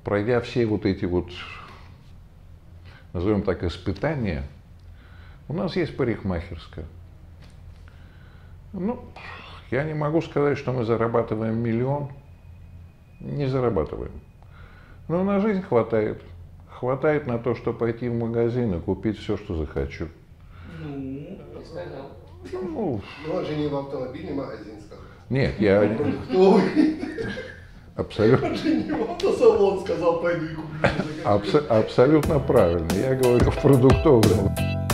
пройдя все вот эти вот, назовем так, испытания, у нас есть парикмахерская. Ну, я не могу сказать, что мы зарабатываем миллион. Не зарабатываем. Но на жизнь хватает. Хватает на то, чтобы пойти в магазин и купить все, что захочу. Ну, ты сказал. Ну, он же не в автомобильный магазин сказал. Нет, я Продуктовый. абсолютно, Он же не в автосалон сказал, пойду и куплю. абсолютно правильно. Я говорю в продуктовом.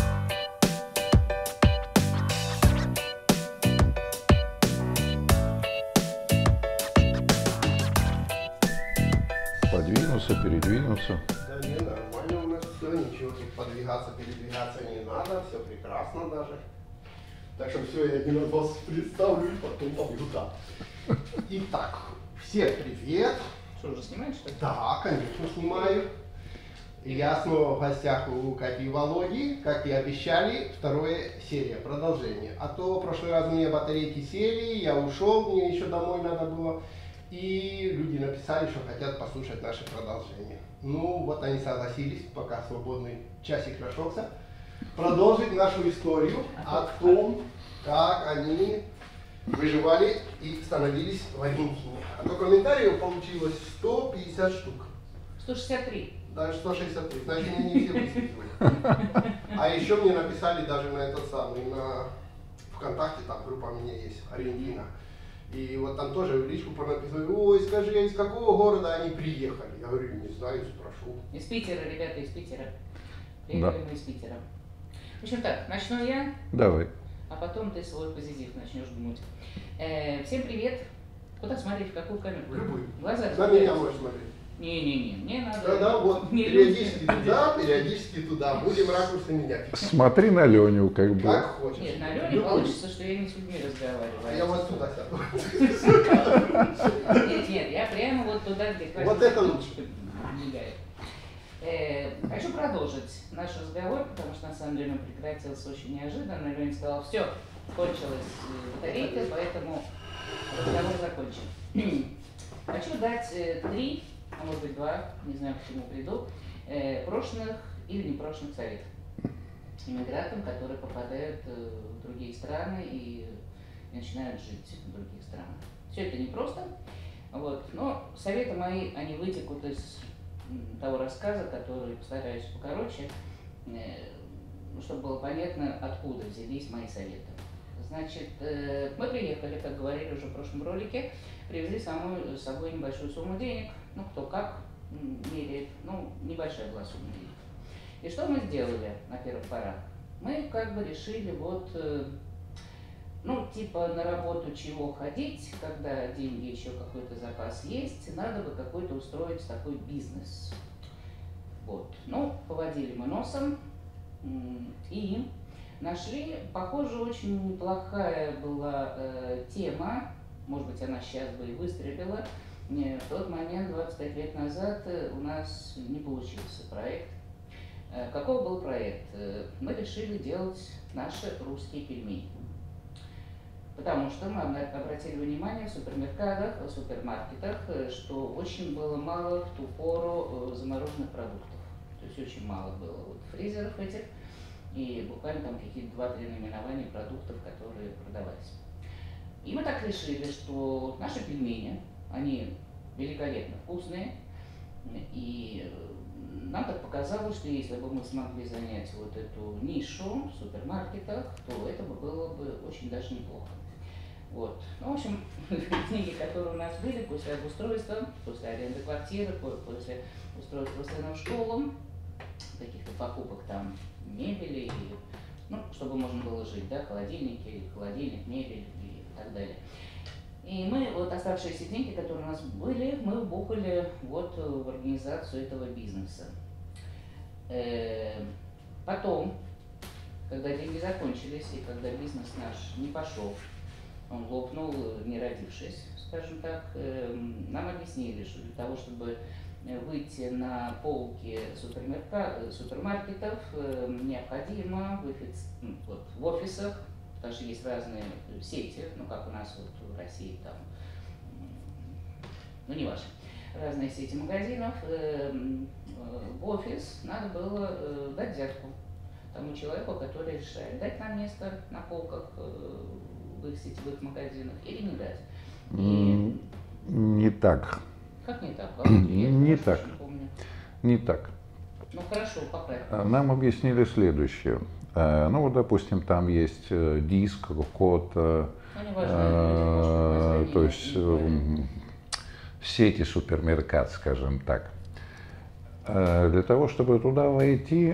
Подвинуться, передвинуться. Да не, нормально у нас все, ничего тут подвигаться, передвигаться не надо, все прекрасно даже. Так что все, я один раз вас представлю и потом побегу. Итак, всем привет. Что, уже снимаешь, что ли? Да, конечно, снимаю. Я снова в гостях у Кати и Володи, как и обещали, вторая серия, продолжение. А то в прошлый раз у меня батарейки сели, я ушел, мне еще домой надо было. И люди написали, что хотят послушать наше продолжение. Ну, вот они согласились, пока свободный часик нашелся, продолжить нашу историю о том, как они выживали и становились в Аргентине. А то комментариев получилось 150 штук. 163. Даже 163, значит, они не все высветили. А еще мне написали даже на этот самый, на ВКонтакте, там группа у меня есть, Аргентина. И вот там тоже в личку понаписали, ой, скажи, из какого города они приехали? Я говорю, не знаю, спрошу. Из Питера, ребята, из Питера. Да. Приехали мы из Питера. В общем так, начну я, Давай. а потом ты свой позитив начнешь думать. Всем привет. Куда смотреть, в какую камеру? В любую. Глаза. На меня можешь смотреть. Не-не-не, мне надо... Да, вот, мне периодически люди- туда, периодически туда. Будем ракурсы менять. Смотри на Леню, как бы. Как хочешь. Нет, на Лене Любой. получится, что я не с людьми разговариваю. А я вот сюда сяду. Нет, я прямо вот туда, где... Вот это лучше. Мигает. Хочу продолжить наш разговор, потому что на самом деле он прекратился очень неожиданно. Леня сказал, все, кончилась батарейка, поэтому разговор закончен. Хочу дать 3, а может быть 2, не знаю, к чему приду, прошлых или непрошенных советов иммигрантам, которые попадают в другие страны и начинают жить в других странах. Все это непросто, вот, но советы мои, они вытекут из того рассказа, который постараюсь покороче, чтобы было понятно, откуда взялись мои советы. Значит, мы приехали, как говорили уже в прошлом ролике, привезли с собой небольшую сумму денег, ну кто как меряет, ну небольшая была сумма денег. И что мы сделали на первых порах? Мы как бы решили вот, ну типа на работу чего ходить, когда деньги еще какой-то запас есть, надо бы какой-то устроить такой бизнес. Вот, ну поводили мы носом и нашли, похоже, очень неплохая была тема, может быть, она сейчас бы и выстрелила. В тот момент, 25 лет назад, у нас не получился проект. Какой был проект? Мы решили делать наши русские пельмени. Потому что мы обратили внимание в супермаркетах, что очень было мало в ту пору замороженных продуктов. То есть очень мало было вот фризеров этих. И буквально там какие-то 2-3 наименования продуктов, которые продавались. И мы так решили, что наши пельмени, они великолепно вкусные, и нам так показалось, что если бы мы смогли занять вот эту нишу в супермаркетах, то это было бы очень даже неплохо. Вот. Ну, в общем, деньги, которые у нас были после обустройства, после аренды квартиры, после устройства сына в школу, каких-то покупок там мебели, и, ну, чтобы можно было жить, да, холодильник, мебель и так далее. И мы, вот оставшиеся деньги, которые у нас были, мы вбухали вот в организацию этого бизнеса. Потом, когда деньги закончились и когда бизнес наш не пошел, он лопнул, не родившись, скажем так, нам объяснили, что для того, чтобы выйти на полки супермаркетов, необходимо в офисах, потому что есть разные сети, ну как у нас вот в России там, ну не важно. разные сети магазинов, в офис надо было дать взятку тому человеку, который решает, дать нам место на полках в их сетевых магазинах или не дать. И... Не так. Как не так? Не так. Не так. Ну хорошо, поправь. Нам объяснили следующее. Ну вот, допустим, там есть диск, код, то есть сети супермеркат, скажем так. Для того, чтобы туда войти,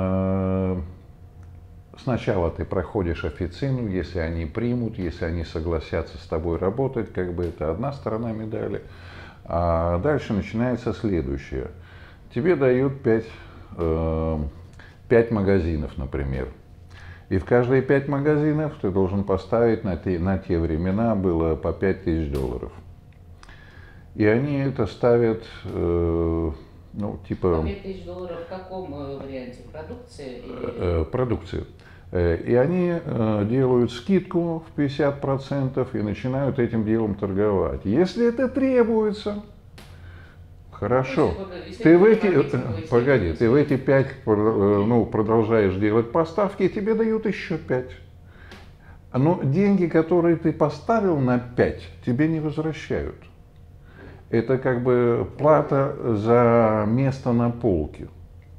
сначала ты проходишь официну, если они примут, если они согласятся с тобой работать, как бы это одна сторона медали. А дальше начинается следующее. Тебе дают 5 магазинов, например. И в каждые 5 магазинов ты должен поставить, на те времена было по $5000. И они это ставят, ну, типа... По $5000 в каком варианте? Продукции? Или... Продукции. И они делают скидку в 50% и начинают этим делом торговать. Если это требуется, хорошо. Ты в эти 5 продолжаешь делать поставки, и тебе дают еще 5. Но деньги, которые ты поставил на 5, тебе не возвращают. Это как бы плата за место на полке.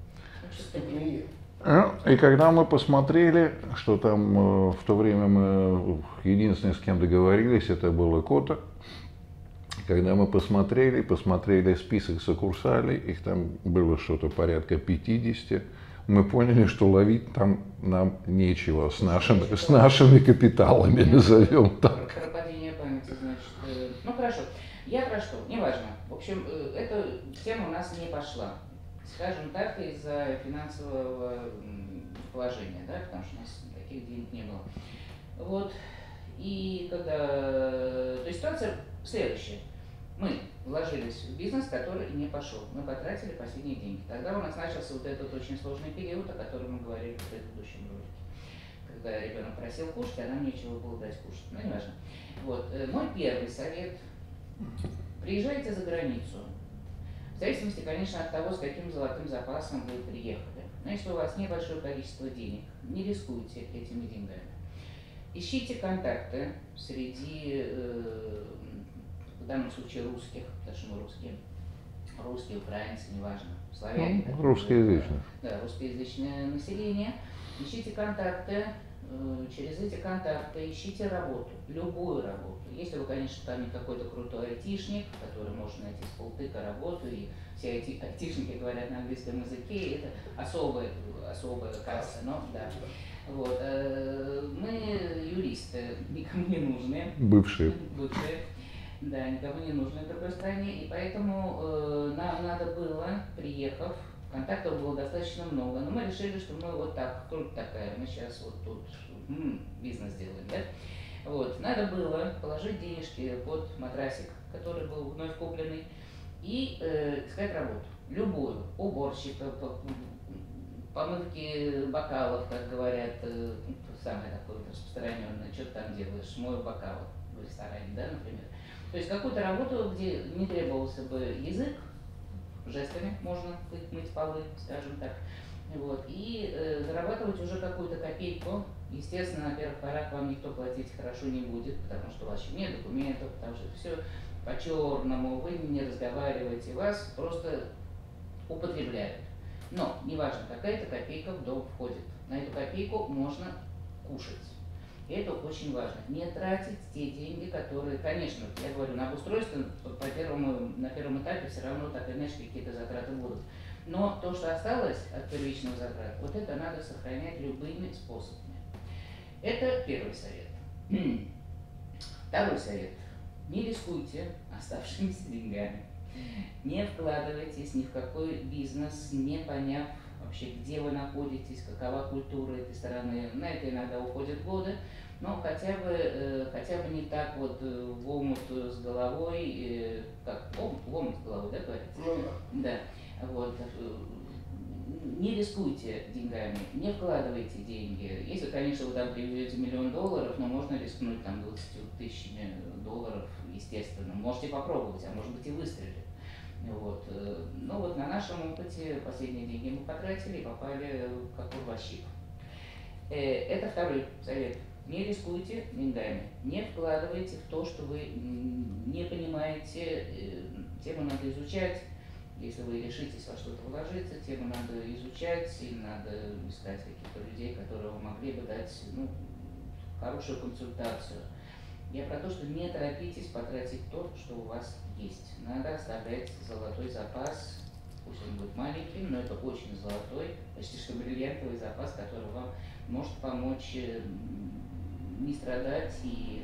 И когда мы посмотрели, что там в то время мы единственное, с кем договорились, это было Кота. Когда мы посмотрели список сокурсалей, их там было что-то порядка 50, мы поняли, что ловить там нам нечего с нашими капиталами, назовем так. Пропадение памяти, значит. Ну хорошо, я про что, неважно. В общем, эта тема у нас не пошла. Скажем так, из-за финансового положения, да, потому что у нас таких денег не было. Вот. И когда... То есть ситуация следующая. Мы вложились в бизнес, который не пошел. Мы потратили последние деньги. Тогда у нас начался вот этот очень сложный период, о котором мы говорили в предыдущем ролике. Когда ребенок просил кушать, а нам нечего было дать кушать. Ну, не важно. Вот. Мой первый совет. Приезжайте за границу. В зависимости, конечно, от того, с каким золотым запасом вы приехали. Но если у вас небольшое количество денег, не рискуйте этими деньгами. Ищите контакты среди, в данном случае, русских, потому что мы русские, украинцы, неважно, славяне. Русскоязычное. Да, русскоязычное население. Ищите контакты, через эти контакты ищите работу, любую работу. Если вы, конечно, там не какой-то крутой айтишник, который может найти с полтыка работу, и все айтишники говорят на английском языке, и это особая касса, но да. Вот. Мы юристы, никому не нужны. Бывшие. Да, никому не нужны в другой стране, и поэтому нам надо было, приехав, контактов было достаточно много, но мы решили, что мы вот так, круть такая, мы сейчас вот тут бизнес делаем, да? Вот, надо было положить денежки под матрасик, который был вновь купленный, и искать работу, любую, уборщика, помывки бокалов, как говорят, самое такое распространенное, что ты там делаешь, мою бокалы в ресторане, да, например. То есть какую-то работу, где не требовался бы язык, жестами можно мыть полы, скажем так, вот, и зарабатывать уже какую-то копейку. Естественно, на первых порах вам никто платить хорошо не будет, потому что у вас еще нет документов, потому что все по-черному, вы не разговариваете, вас просто употребляют. Но неважно, какая-то копейка в дом входит. На эту копейку можно кушать. И это очень важно. Не тратить те деньги, которые, конечно, я говорю, на обустройство на первом этапе все равно так или иначе какие-то затраты будут. Но то, что осталось от первичных затрат, вот это надо сохранять любыми способами. Это первый совет. Второй совет. Не рискуйте оставшимися деньгами. Не вкладывайтесь ни в какой бизнес, не поняв вообще, где вы находитесь, какова культура этой страны. На это иногда уходят годы, но хотя бы не так вот в омут с головой, как в омут с головой, да, говорится? Да. Вот. Не рискуйте деньгами, не вкладывайте деньги. Если, конечно, вы там привезете $1 000 000, но можно рискнуть там 20 000 $, естественно. Можете попробовать, а может быть и выстрелит. Вот. Но вот на нашем опыте последние деньги мы потратили и попали как урващик. Это второй совет. Не рискуйте деньгами, не вкладывайте в то, что вы не понимаете, тему надо изучать. Если вы решитесь во что-то вложиться, тему надо изучать, и надо искать каких-то людей, которые вы могли бы дать хорошую консультацию. Я про то, что не торопитесь потратить то, что у вас есть. Надо оставлять золотой запас, пусть он будет маленьким, но это очень золотой, почти что бриллиантовый запас, который вам может помочь не страдать и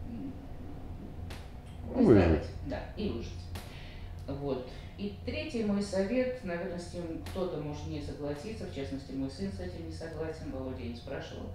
выжить. Да, и выжить. Вот. И третий мой совет, наверное, с ним кто-то может не согласиться, в частности, мой сын с этим не согласен, Володя не спрашивал.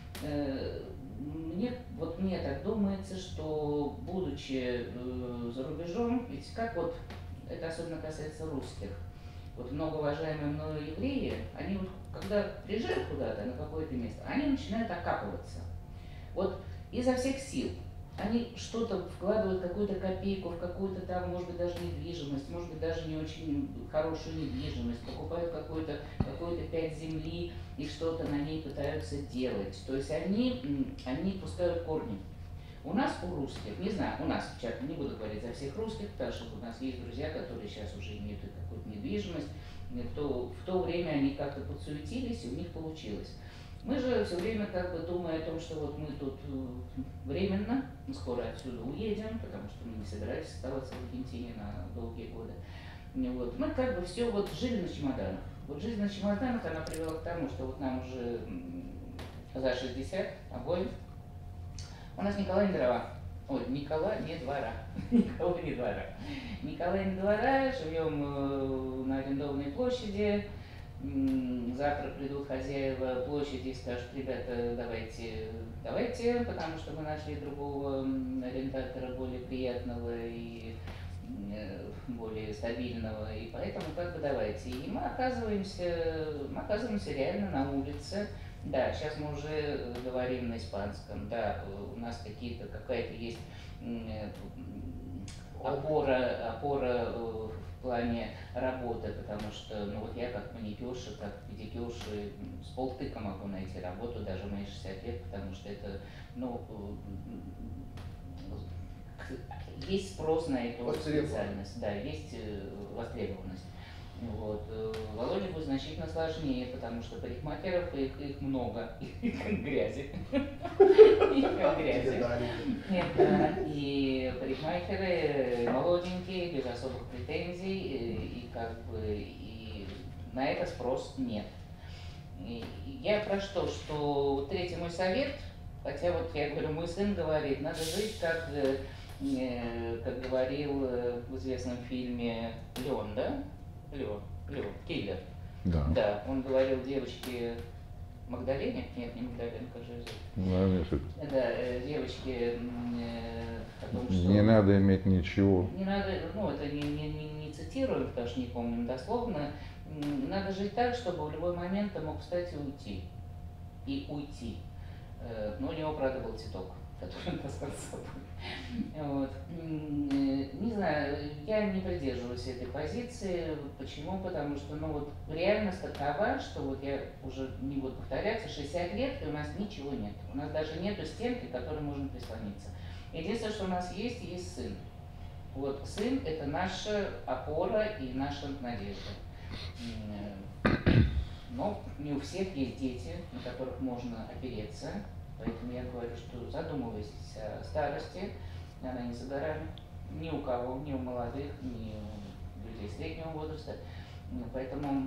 Мне так думается, что, будучи за рубежом, ведь как вот, это особенно касается русских, вот многоуважаемые мною евреи, они вот, когда приезжают куда-то, на какое-то место, они начинают окапываться. Вот изо всех сил. Они что-то вкладывают, какую-то копейку в какую-то там, может быть, даже недвижимость, может быть, даже не очень хорошую недвижимость, покупают какую-то 5 земли и что-то на ней пытаются делать. То есть они пускают корни. У нас, у русских, не знаю, у нас, не буду говорить за всех русских, потому что у нас есть друзья, которые сейчас уже имеют какую-то недвижимость, в то время они как-то подсуетились, и у них получилось. Мы же все время как бы думая о том, что вот мы тут временно, мы скоро отсюда уедем, потому что мы не собирались оставаться в Аргентине на долгие годы. Вот. Мы как бы все вот жили на чемоданах. Вот жизнь на чемоданах, она привела к тому, что вот нам уже за 60 обоим. У нас Николай не дрова. Ой, Николай не двора. Николай не двора. Николай не двора, живем на арендованной площади. Завтра придут хозяева площади и скажут: ребята, давайте, потому что мы нашли другого арендатора, более приятного и более стабильного, и поэтому как бы давайте. И мы оказываемся реально на улице. Да, сейчас мы уже говорим на испанском, да, у нас какая-то есть опора в плане работы, потому что, вот я как маникюрша, как педикюрша с полтыка могу найти работу, даже мои 60 лет, потому что это, есть спрос на эту специальность, да, есть востребованность. Вот. Володе будет значительно сложнее, потому что парикмахеров их много, их как грязи. И парикмахеры молоденькие, без особых претензий, и на это спрос нет. Я про что третий мой совет, хотя вот я говорю, мой сын говорит, надо жить как говорил в известном фильме Леон, да? Леон, киллер. Да. Да, он говорил девочке Магдалене, нет, не Магдалене, как же зовут? Да, девочке о том, что... Не надо иметь ничего. Не надо, это не цитируем, потому что не помним дословно. Надо жить так, чтобы в любой момент ты мог встать и уйти. Но у него, правда, был титок, который он таскал с собой. Вот. Не знаю, я не придерживаюсь этой позиции. Почему? Потому что реальность такова, что я уже не буду повторяться, 60 лет, и у нас ничего нет. У нас даже нету стенки, к которой можно прислониться. Единственное, что у нас есть сын. Вот сын — это наша опора и наша надежда. Но не у всех есть дети, на которых можно опереться. Поэтому я говорю, что задумывайтесь о старости, она не за горами, ни у кого, ни у молодых, ни у людей среднего возраста. Поэтому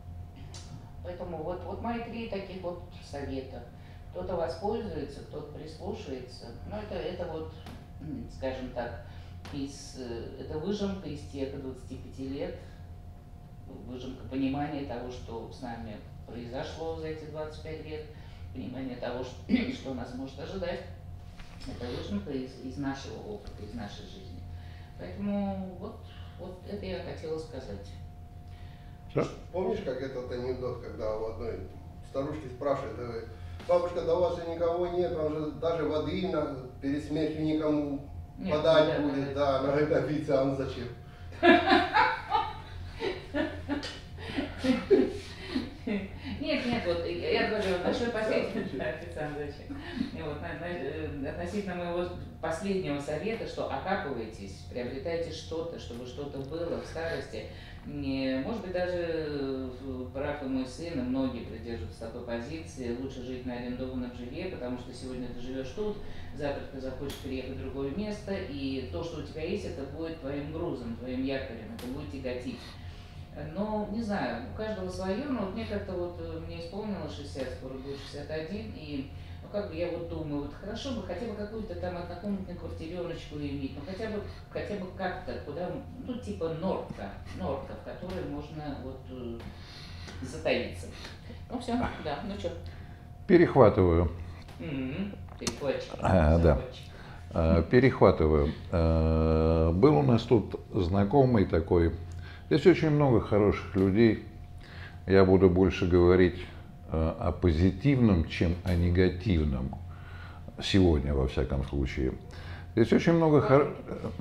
вот мои 3 таких совета. Кто-то воспользуется, кто-то прислушается. Но это скажем так, это выжимка из тех 25 лет, выжимка понимания того, что с нами произошло за эти 25 лет, понимание того, что нас может ожидать. Это выжимка из нашего опыта, из нашей жизни. Поэтому вот это я хотела сказать. Да? Помнишь, как этот анекдот, когда у одной старушки спрашивают: бабушка, да у вас же никого нет, вам же даже воды перед смертью никому подать будет. Да, она говорит: официант зачем? Нет, нет, вот я говорю, большое спасибо, Александр, вот, относительно моего последнего совета, что окапывайтесь, приобретайте что-то, чтобы что-то было в старости. Может быть, даже прав и мой сын, и многие придерживаются такой позиции, лучше жить на арендованном жилье, потому что сегодня ты живешь тут, завтра ты захочешь переехать в другое место, и то, что у тебя есть, это будет твоим грузом, твоим якорем, это будет тяготить. Но, не знаю, у каждого свое, но вот мне как-то вот, мне исполнилось 60, скоро будет 61, и ну как бы я вот думаю, вот хорошо бы хотя бы какую-то там однокомнатную квартиреночку иметь, ну хотя бы как-то, куда, ну типа норка, в которой можно вот затаиться. Ну все, да, ну что. Перехватываю. Перехватчик. Да. Перехватываю. Был у нас тут знакомый такой. Здесь очень много хороших людей. Я буду больше говорить о позитивном, чем о негативном. Сегодня, во всяком случае. Здесь очень много Хорошо,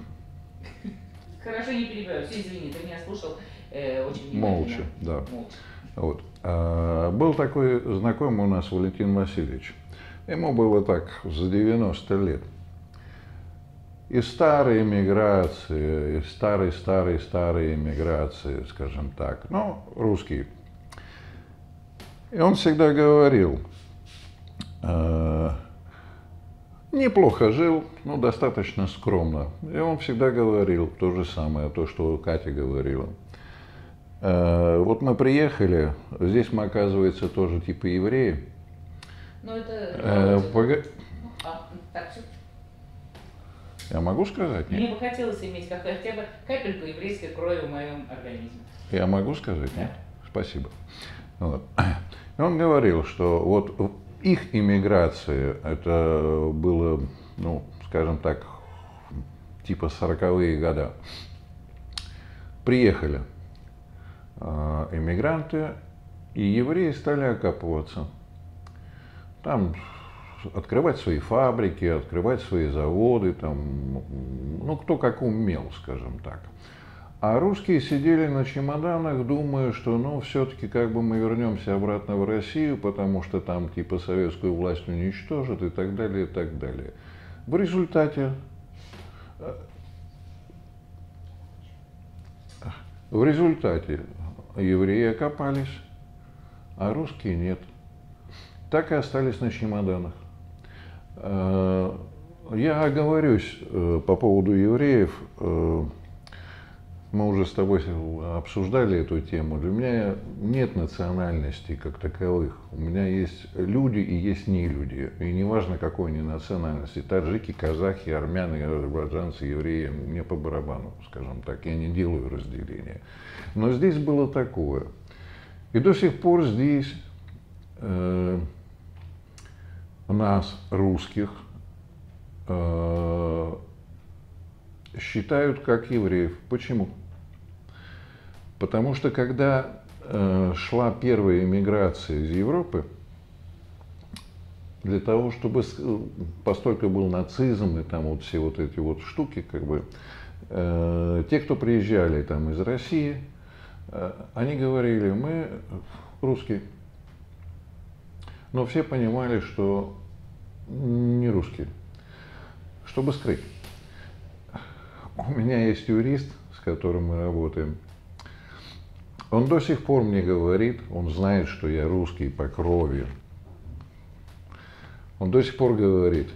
не перебиваю. Все, извини, ты меня слушал очень внимательно. Молча, да. Вот. Был такой знакомый у нас Валентин Васильевич. Ему было так за 90 лет. Из старой эмиграции, из старой эмиграции, скажем так, ну, русский. И он всегда говорил, неплохо жил, но достаточно скромно. И он всегда говорил то же самое, то, что Катя говорила. Вот мы приехали, здесь мы, оказывается, тоже типа евреи. Ну, это... так, все. Я могу сказать? Нет? Мне бы хотелось иметь хотя бы капельку еврейской крови в моем организме. Я могу сказать? Да. Нет? Спасибо. Вот. И он говорил, что вот в их иммиграции это было, ну, скажем так, типа 40-е годы. Приехали иммигранты, и евреи стали окапываться. Там открывать свои фабрики, открывать свои заводы, там, ну, кто как умел, скажем так. А русские сидели на чемоданах, думая, что, ну, все-таки как бы мы вернемся обратно в Россию, потому что там типа советскую власть уничтожат и так далее, и так далее. В результате евреи окопались, а русские нет. Так и остались на чемоданах. Я оговорюсь по поводу евреев. Мы уже с тобой обсуждали эту тему. Для меня нет национальностей как таковых. У меня есть люди и есть нелюди. И неважно, какой они национальности. Таджики, казахи, армяне, азербайджанцы, евреи. Мне по барабану, скажем так. Я не делаю разделения. Но здесь было такое. И до сих пор здесь нас, русских, считают как евреев. Почему? Потому что когда шла первая эмиграция из Европы, для того, чтобы, постольку был нацизм и там вот все вот эти вот штуки, как бы, те, кто приезжали там из России, они говорили, мы русские. Но все понимали, что не русские. Чтобы скрыть. У меня есть юрист, с которым мы работаем. Он до сих пор мне говорит, он знает, что я русский по крови. Он до сих пор говорит,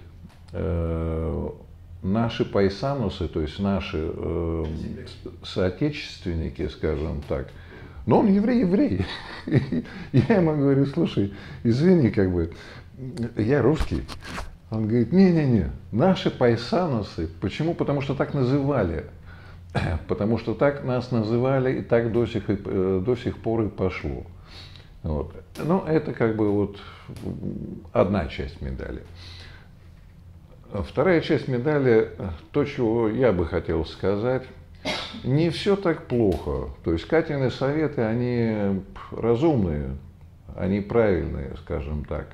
наши пайсанусы, то есть наши соотечественники, скажем так, но он еврей. Я ему говорю, слушай, извини, как бы, я русский. Он говорит, не-не-не, наши пайсанусы. Почему? Потому что так называли. Потому что так нас называли, и так до сих пор и пошло. Вот. Ну, это как бы вот одна часть медали. Вторая часть медали, то, чего я бы хотел сказать, не все так плохо. То есть Катины советы, они разумные, они правильные, скажем так.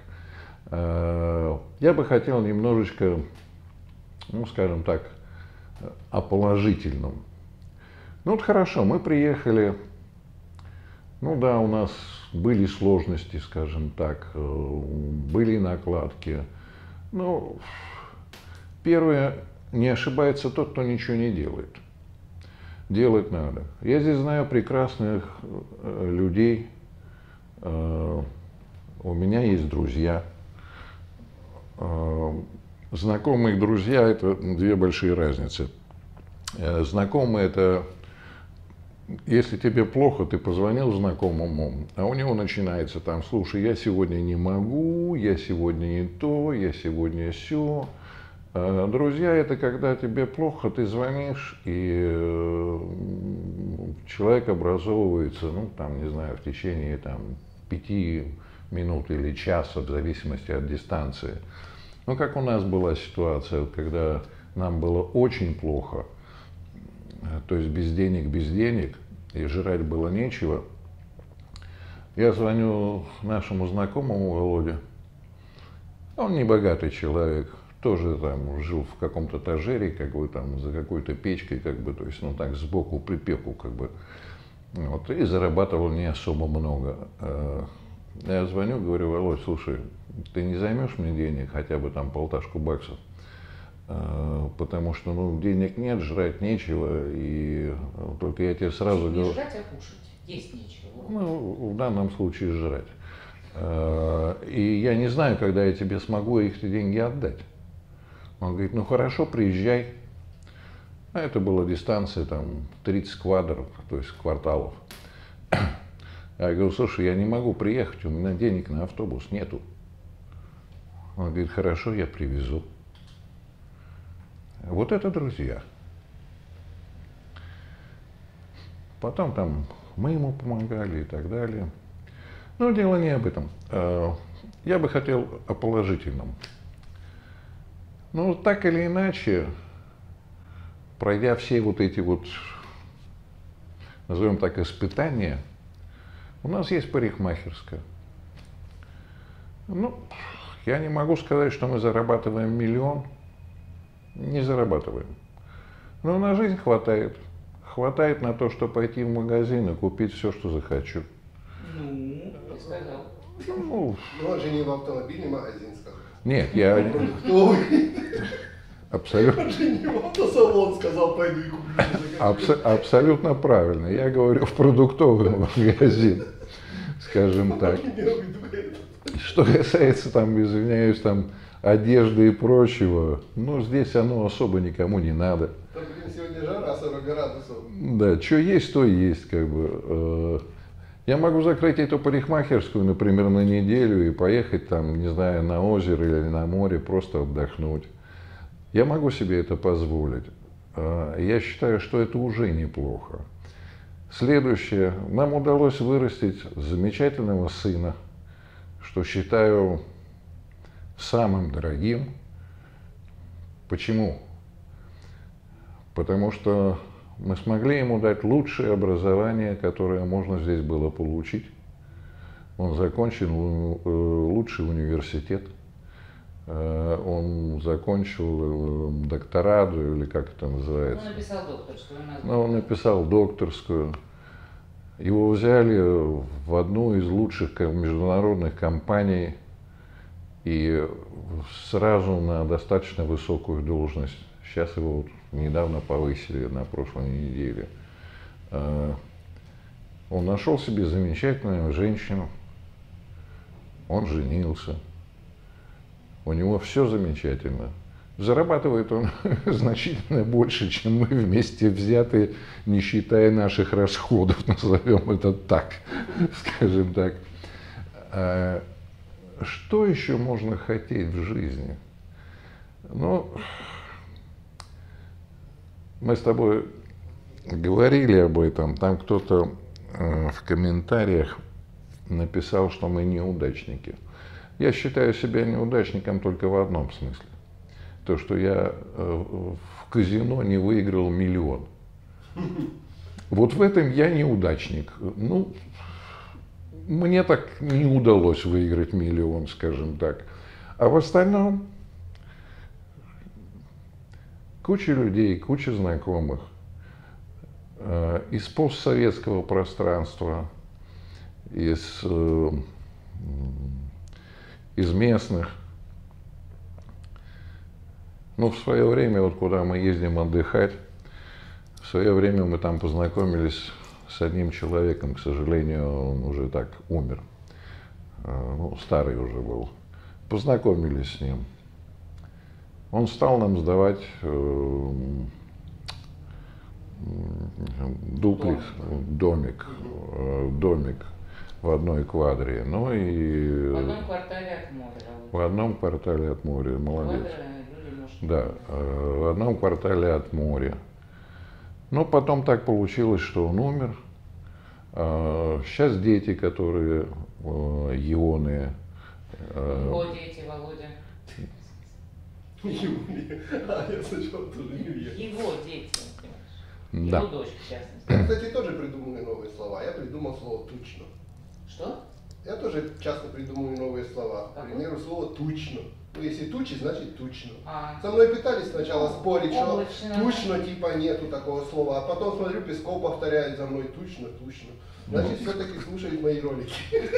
Я бы хотел немножечко, ну, скажем так, о положительном. Ну вот хорошо, мы приехали Ну да, у нас были сложности, скажем так, были накладки. Ну, первое, не ошибается тот, кто ничего не делает. Делать надо. Я здесь знаю прекрасных людей, у меня есть друзья. Знакомые друзья – это две большие разницы. Знакомые – это если тебе плохо, ты позвонил знакомому, а у него начинается там: слушай, я сегодня не могу, я сегодня не то, я сегодня сё. Друзья – это когда тебе плохо, ты звонишь, и человек образовывается, ну, там, не знаю, в течение там 5 минут или часа, в зависимости от дистанции. Ну, как у нас была ситуация, когда нам было очень плохо, то есть без денег, и жрать было нечего. Я звоню нашему знакомому Володе. Он не богатый человек, тоже там жил в каком-то этажере, как бы там за какой-то печкой, как бы, то есть, ну так, сбоку припеку, как бы. Вот, и зарабатывал не особо много. Я звоню, говорю: Володь, слушай, ты не займешь мне денег, хотя бы там полташку баксов? Потому что, ну, денег нет, жрать нечего, и только я тебе сразу говорю... Не жрать, а кушать. Есть нечего. Ну, в данном случае жрать. И я не знаю, когда я тебе смогу эти деньги отдать. Он говорит: ну хорошо, приезжай. А это была дистанция там 30 квадров, то есть кварталов. Я говорю: слушай, я не могу приехать, у меня денег на автобус нету. Он говорит: хорошо, я привезу. Вот это друзья. Потом там мы ему помогали и так далее. Но дело не об этом. Я бы хотел о положительном. Ну, так или иначе, пройдя все вот эти вот, назовем так, испытания, у нас есть парикмахерская. Ну, я не могу сказать, что мы зарабатываем миллион. Не зарабатываем. Но на жизнь хватает. Хватает на то, чтобы пойти в магазин и купить все, что захочу. Ну, ты сказал. Ну, Но он же не в автомобильный магазин сказал. нет, я... Продуктовый. Абсолютно... Он же не в автосалон сказал: пойду и куплю. Абсолютно правильно. Я говорю в продуктовый магазин, скажем так. Что касается там, извиняюсь, там одежды и прочего, ну, здесь оно особо никому не надо. Там, блин, сегодня жара 40 градусов. Да, что есть, то есть, как бы. Я могу закрыть эту парикмахерскую, например, на неделю и поехать там, не знаю, на озеро или на море, просто отдохнуть. Я могу себе это позволить. Я считаю, что это уже неплохо. Следующее. Нам удалось вырастить замечательного сына, что считаю самым дорогим. Почему? Потому что мы смогли ему дать лучшее образование, которое можно здесь было получить. Он закончил лучший университет, он закончил докторат, или как это называется. Он написал докторскую. Он написал докторскую. Его взяли в одну из лучших международных компаний и сразу на достаточно высокую должность. Сейчас его вот недавно повысили на прошлой неделе. Он нашел себе замечательную женщину, он женился, у него все замечательно. Зарабатывает он значительно больше, чем мы вместе взятые, не считая наших расходов, назовем это так, скажем так. Что еще можно хотеть в жизни? Ну, мы с тобой говорили об этом, там кто-то в комментариях написал, что мы неудачники. Я считаю себя неудачником только в одном смысле. То, что я в казино не выиграл миллион. Вот в этом я неудачник. Ну, мне так не удалось выиграть миллион, скажем так. А в остальном куча людей, куча знакомых из постсоветского пространства, из местных. Ну, в свое время, вот куда мы ездим отдыхать, в свое время мы там познакомились с одним человеком, к сожалению, он уже так умер, ну, старый уже был. Познакомились с ним. Он стал нам сдавать дуплекс, домик в одной квадре. Ну и В одном квартале от моря. в одном квартале от моря, молодец. Квадра, люди, может, Да, в одном квартале от моря. Но потом так получилось, что он умер. Сейчас дети, которые ионы. Его дети, Володя. Юлия. А, я сначала тоже Юлия. Его дети, понимаешь? Да. Его дочь, в частности. Я, кстати, тоже придумываю новые слова. Я придумал слово «тучно». Что? Я тоже часто придумываю новые слова. К примеру, слово «тучно». Ну, если тучи, значит «тучно». А, Со мной пытались сначала спорить, что облачно. «тучно» типа нету такого слова. А потом смотрю, Песков повторяет за мной «тучно, тучно». Значит, все-таки слушает мои ролики.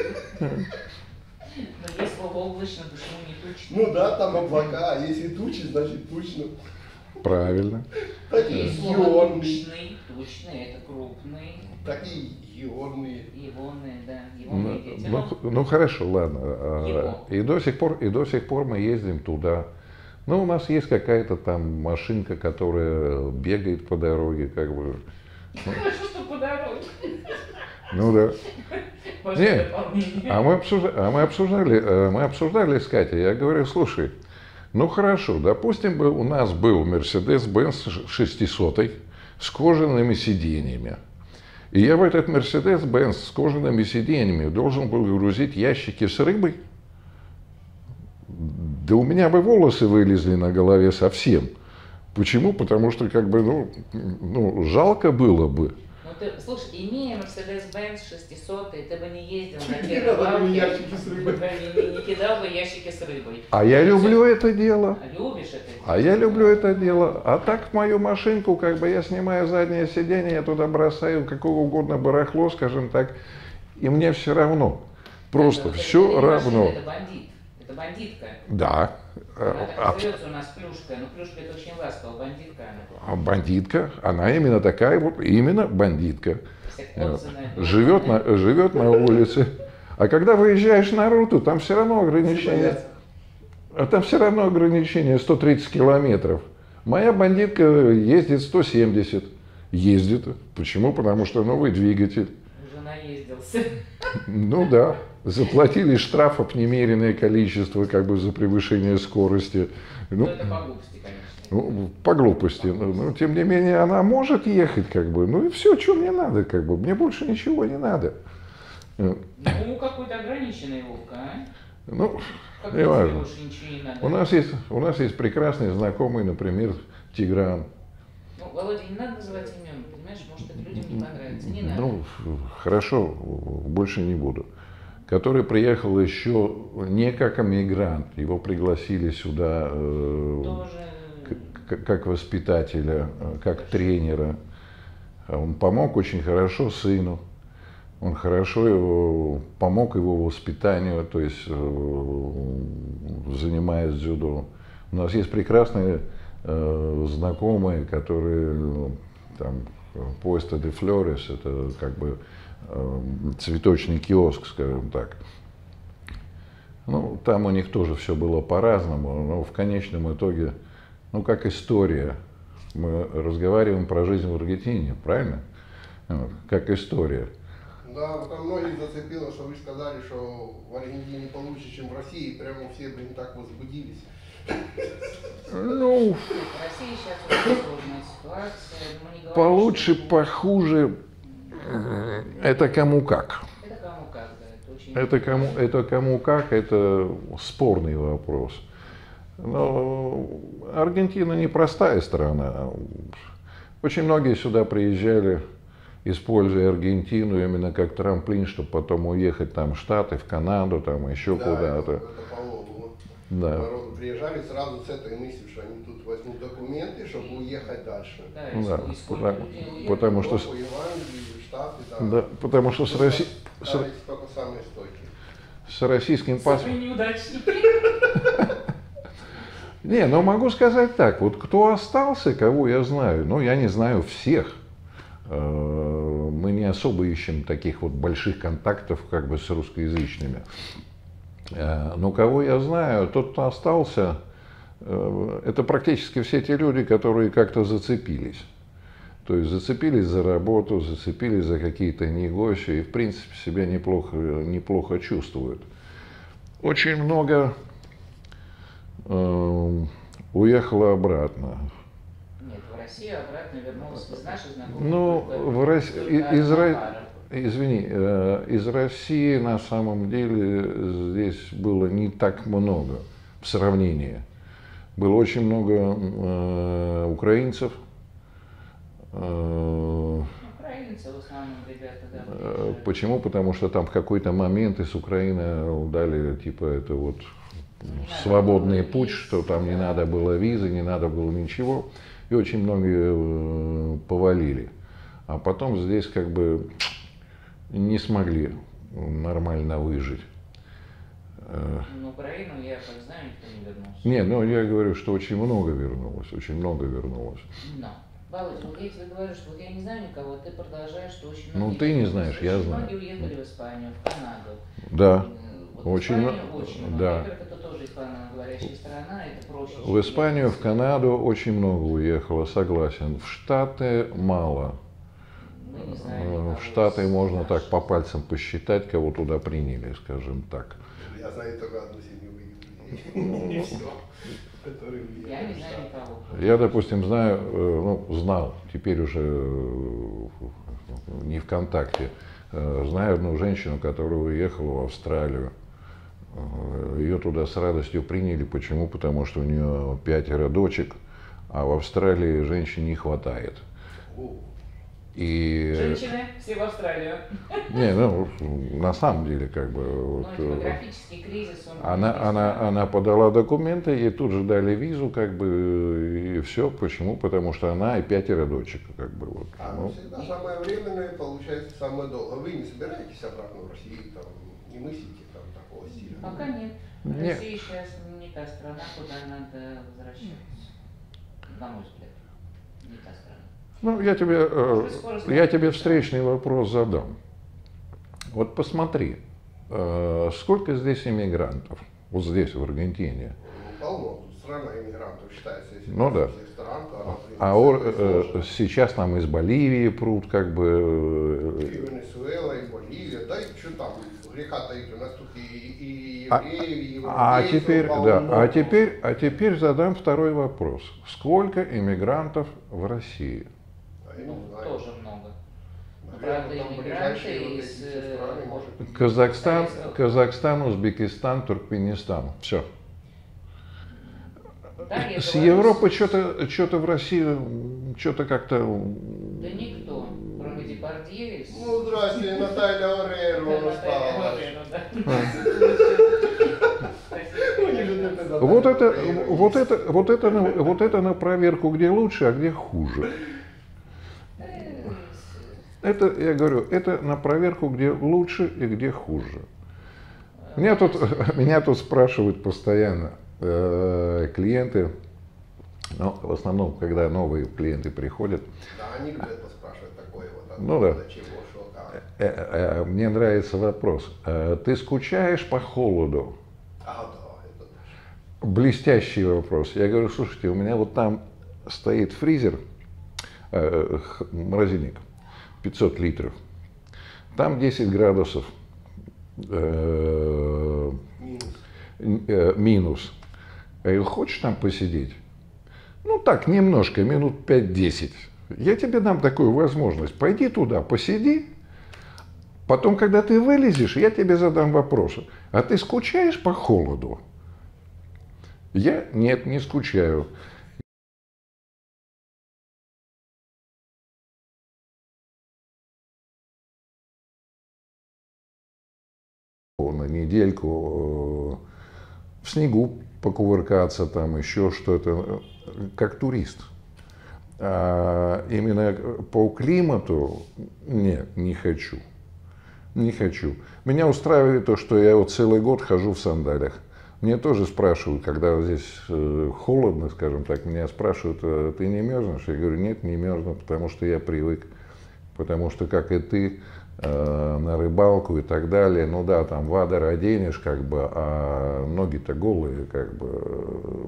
но есть слово облачно, почему не тучно? Ну да, там облака, а если тучи, значит тучно. Правильно. Такие Есть слово ионные. тучный, это крупный. Такие ионные. Ионные, да, ионные дети. Ну хорошо, ладно. Его. И до сих пор мы ездим туда. Ну, у нас есть какая-то там машинка, которая бегает по дороге, как бы. Хорошо, что по дороге. Ну да. Ваше Нет, дополнение. мы обсуждали с Катей. Я говорю, слушай, ну хорошо, допустим, у нас был Mercedes-Benz 600 с кожаными сиденьями. И я в этот Mercedes-Benz с кожаными сиденьями должен был грузить ящики с рыбой. Да у меня бы волосы вылезли на голове совсем. Почему? Потому что, как бы, ну жалко было бы. Ну ты, слушай, имея Mercedes-Benz 600, ты бы не ездил на Не надо мне первой ящики с рыбой. не кидал бы ящики с рыбой. А я люблю это дело. Любишь это? А я люблю это дело. А так в мою машинку, как бы я снимаю заднее сиденье, я туда бросаю какого угодно барахло, скажем так, и мне все равно. Просто Это все не равно. машина, это бандит. Это бандитка. Да. Она так называется у нас плюшка. Но плюшка это очень ласково, бандитка она. А бандитка, она именно такая вот, именно бандитка. Живет на улице. А когда выезжаешь на руту, там все равно ограничение. А там все равно ограничение 130 километров. Моя бандитка ездит 170. Ездит. Почему? Потому что новый двигатель. Уже наездился. Ну да. Заплатили штрафов немеренное количество, как бы за превышение скорости. Ну, это по глупости, конечно. Ну, по глупости. Но тем не менее, она может ехать, как бы. Ну и все, что мне надо, как бы. Мне больше ничего не надо. Ну, какой-то ограниченный Вовка, а? Ну, Как не тебе важно. больше ничего не надо? У нас есть прекрасный знакомый, например, Тигран. Ну, Володя, не надо называть имен, понимаешь? Может, это людям не понравится. Не надо. Ну, хорошо, больше не буду. Который приехал еще не как эмигрант. Его пригласили сюда Тоже... как воспитателя, как тренера. Он помог очень хорошо сыну. Он хорошо помог его воспитанию, то есть занимаясь дзюдо. У нас есть прекрасные знакомые, которые там Puesto de Flores, это как бы цветочный киоск, скажем так. Ну, там у них тоже все было по-разному, но в конечном итоге, ну, как история. Мы разговариваем про жизнь в Аргентине, правильно? Как история. Да, вот там многих зацепило, что вы сказали, что в Аргентине получше, чем в России. Прямо все, блин, так возбудились. Ну, В России сейчас очень сложная ситуация. Мы не говорим, получше, что- похуже, это кому как. Это кому как, да. Это очень... Это кому как, это спорный вопрос. Но Аргентина непростая страна. Очень многие сюда приезжали, используя Аргентину именно как трамплин, чтобы потом уехать там в Штаты, в Канаду, там еще Да, куда-то. это полно. Да. Народу приезжали сразу с этой мыслью, что они тут возьмут документы, чтобы уехать дальше. Да, Да, и сколько людей уехало. потому что, Европу, Ирландию, Штаты, да. да, потому что с Россией... Старались только самые стойкие. С российским паспортом. Самые неудачники. Не, но могу сказать так, вот кто остался, кого я знаю, ну, я не знаю всех. Мы не особо ищем таких вот больших контактов как бы с русскоязычными. Но кого я знаю, тот, кто остался, это практически все те люди, которые как-то зацепились. То есть зацепились за работу, зацепились за какие-то негощи и, в принципе, себя неплохо чувствуют. Очень много уехало обратно. Нет, в Россию обратно вернулась из наших знакомых. Ну, в России, извини, из России на самом деле здесь было не так много в сравнении. Было очень много украинцев. Украинцы в основном, ребята, да. Почему? Потому что там в какой-то момент из Украины дали, типа, это вот свободный путь, что там не надо было визы, не надо было ничего. И очень многие повалили. А потом здесь как бы не смогли нормально выжить. На Украину, я как знаю, никто не вернулся. Не, ну я говорю, что очень много вернулось, очень много вернулось. Но, Володя, вот я тебе говорю, что вот я не знаю никого, ты продолжаешь, что очень Ну, многие... ты не знаешь, я очень знаю. Многие уехали в Испанию, в Канаду. Да. Вот Очень, в Испанию очень много. да. Во-первых, это тоже испаноговорящая страна, это проще. В Испанию, в Канаду очень много уехало, согласен. В Штаты мало. Мы не знаем никого В Штаты из можно наших. так по пальцам посчитать, кого туда приняли, скажем так. Я знаю только одну семью в и все. Я не знаю никого. Я, допустим, знаю, ну, знал, теперь уже не ВКонтакте, знаю одну женщину, которая уехала в Австралию. Ее туда с радостью приняли. Почему? Потому что у нее 5 дочек, а в Австралии женщин не хватает. И... Женщины, все в Австралию. Не, ну, на самом деле, как бы... Ну, Вот, демографический кризис, он... она подала документы, ей тут же дали визу, как бы, и все. Почему? Потому что она и 5 дочек, как бы, вот. А всегда самое временное получается самое долгое. Вы не собираетесь обратно в Россию, там, не мыслите там такого стиля? Пока нет. Нет. Россия сейчас не та страна, куда надо возвращаться. На мой взгляд, не та страна. Ну, я тебе встречный вопрос задам. Вот посмотри, сколько здесь иммигрантов, вот здесь, в Аргентине? Ну, полно. Тут страна иммигрантов считается, если Ну да. всех стран, то она, Сейчас там из Боливии прут, как бы... и Венесуэла, и Боливия, да и что там, греха таить, у нас тут и евреи, и европейцев полно. А теперь задам второй вопрос. Сколько иммигрантов в России? Я Ну, не знаю. тоже много. Наверное, Правда, там иммигранты ближайшие вот из... эти все страны, может. Казахстан, Узбекистан, Туркменистан. Все. Да, я С говорю, Европы что-то в России, что-то как-то... Да никто, кроме Депардье. Ну, здрасте, Наталья Орейро стала. Вот это на проверку, где лучше, а где хуже. Это, я говорю, это на проверку, где лучше и где хуже. Меня тут спрашивают постоянно клиенты, ну, в основном, когда новые клиенты приходят. Да, они любят спрашивать такое вот. Ну да. Чего, что, как. Мне нравится вопрос. Ты скучаешь по холоду? А, да, это Блестящий вопрос. Я говорю, слушайте, у меня вот там стоит фризер, морозильник, 500 литров. Там 10 градусов минус. Я говорю, хочешь там посидеть? Ну так, немножко, минут 5-10. Я тебе дам такую возможность. Пойди туда, посиди. Потом, когда ты вылезешь, я тебе задам вопрос. А ты скучаешь по холоду? Я? Нет, не скучаю. На недельку в снегу покувыркаться, там еще что-то, как турист. А именно по климату нет, не хочу. Не хочу. Меня устраивает то, что я вот целый год хожу в сандалиях. Мне тоже спрашивают, когда вот здесь холодно, скажем так, меня спрашивают, ты не мерзнешь? Я говорю, нет, не мерзну, потому что я привык. Потому что, как и ты, на рыбалку и так далее, ну да, там вадер оденешь, как бы, а ноги-то голые, как бы,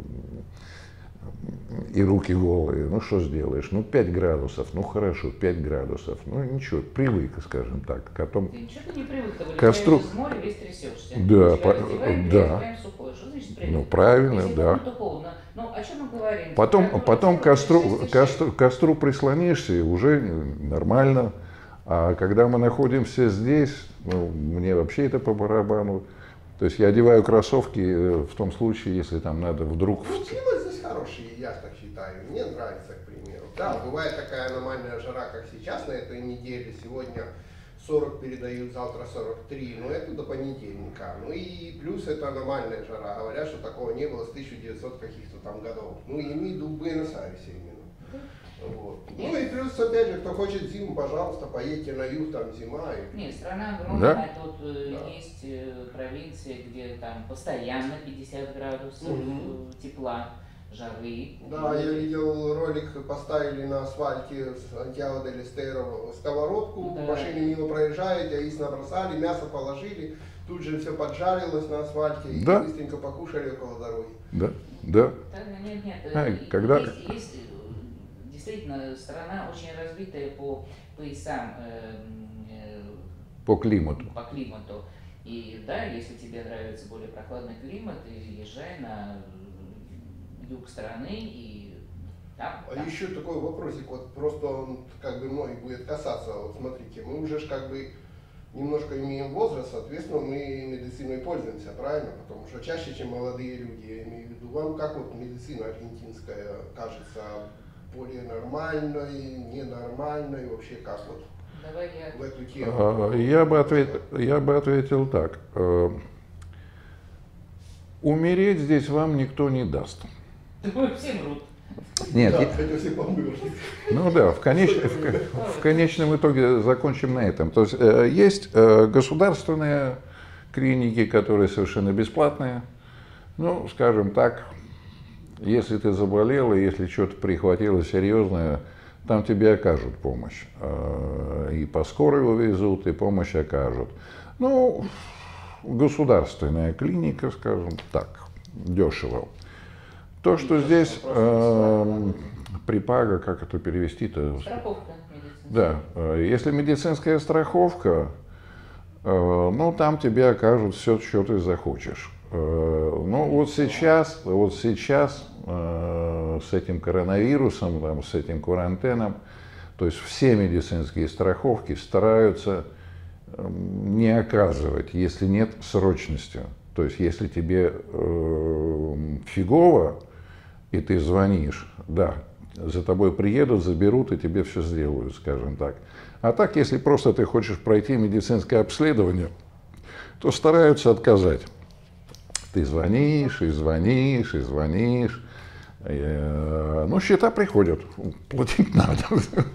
и руки голые, ну что сделаешь, ну 5 градусов, ну хорошо, 5 градусов, ну ничего, привык, скажем так. Потом Ты ничего ты не привык, ты костру... вылезаешь из моря, весь трясешься. Да, да. Что значит привык? Ну правильно, если да. то холодно. Ну о чем мы говорим? Потом к костру прислонишься, и уже нормально. А когда мы находимся здесь, ну, мне вообще это по барабану. То есть я одеваю кроссовки в том случае, если там надо вдруг... Ну, климат здесь хороший, я так считаю. Мне нравится, к примеру. Да, бывает такая аномальная жара, как сейчас, на этой неделе. Сегодня 40 передают, завтра 43. Но это до понедельника. Ну и плюс это аномальная жара. Говорят, что такого не было с 1900 каких-то там годов. Ну, имею в виду в Буэнос-Айресе именно. Вот. Ну и плюс, опять же, кто хочет зиму, пожалуйста, поедьте на юг, там зима. Нет, страна огромная, да? Тут есть провинции, где там постоянно 50 градусов тепла, жары. Да, я видел ролик, поставили на асфальте с Сантьяго-дель-Эстеро сковородку, да. Машины мимо проезжают, яиц набросали, мясо положили, тут же все поджарилось на асфальте и да. быстренько покушали около дороги. Да, да. Нет, когда... есть действительно страна очень развитая по поясам, по климату. И да, если тебе нравится более прохладный климат, езжай на юг страны и там. А еще такой вопросик, вот просто он как бы многих будет касаться. Вот смотрите, мы уже ж как бы немножко имеем возраст, соответственно, мы медициной пользуемся, правильно? Потому что чаще, чем молодые люди, я имею в виду, вам как вот медицина аргентинская кажется более нормальной, ненормальной, вообще как вот Давай в эту тему? Я бы ответил так. Умереть здесь вам никто не даст. Все мрут. Нет, да, хотя все помрут. Ну да, в конечном итоге закончим на этом. То есть есть государственные клиники, которые совершенно бесплатные. Ну, скажем так, если ты заболел, и если что-то прихватило серьезное, там тебе окажут помощь. И по скорой увезут, и помощь окажут. Ну, государственная клиника, скажем так, дешево. То, что здесь припага, как это перевести-то? Страховка медицинская. Да, если медицинская страховка, ну, там тебе окажут все, что ты захочешь. Ну, вот сейчас с этим коронавирусом, там, с этим карантином, то есть все медицинские страховки стараются не оказывать, если нет срочности. То есть, если тебе фигово, и ты звонишь, да, за тобой приедут, заберут и тебе все сделают, скажем так. А так, если просто ты хочешь пройти медицинское обследование, то стараются отказать. Ты звонишь, и звонишь, и звонишь. Ну, счета приходят, платить надо.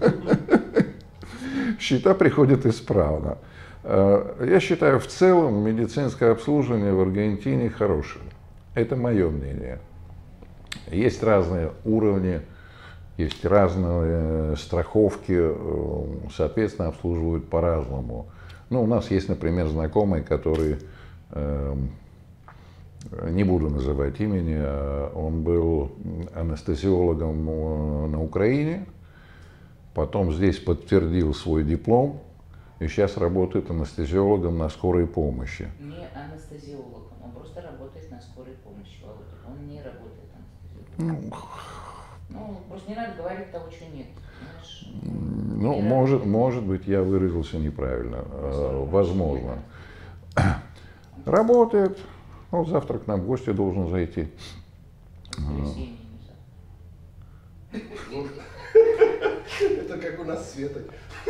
Счета приходят исправно. Я считаю, в целом медицинское обслуживание в Аргентине хорошее. Это мое мнение. Есть разные уровни, есть разные страховки, соответственно, обслуживают по-разному. Ну, у нас есть, например, знакомый, который, не буду называть имени, он был анестезиологом на Украине, потом здесь подтвердил свой диплом, и сейчас работает анестезиологом на скорой помощи. Не анестезиологом, он просто работает на скорой помощи, Володя. Он не работает анестезиологом. Ну, просто не надо говорить того, чего нет. Ну, может быть, я выразился неправильно. Возможно. Работает. Ну, завтра к нам в гости должен зайти. Это как у нас Света.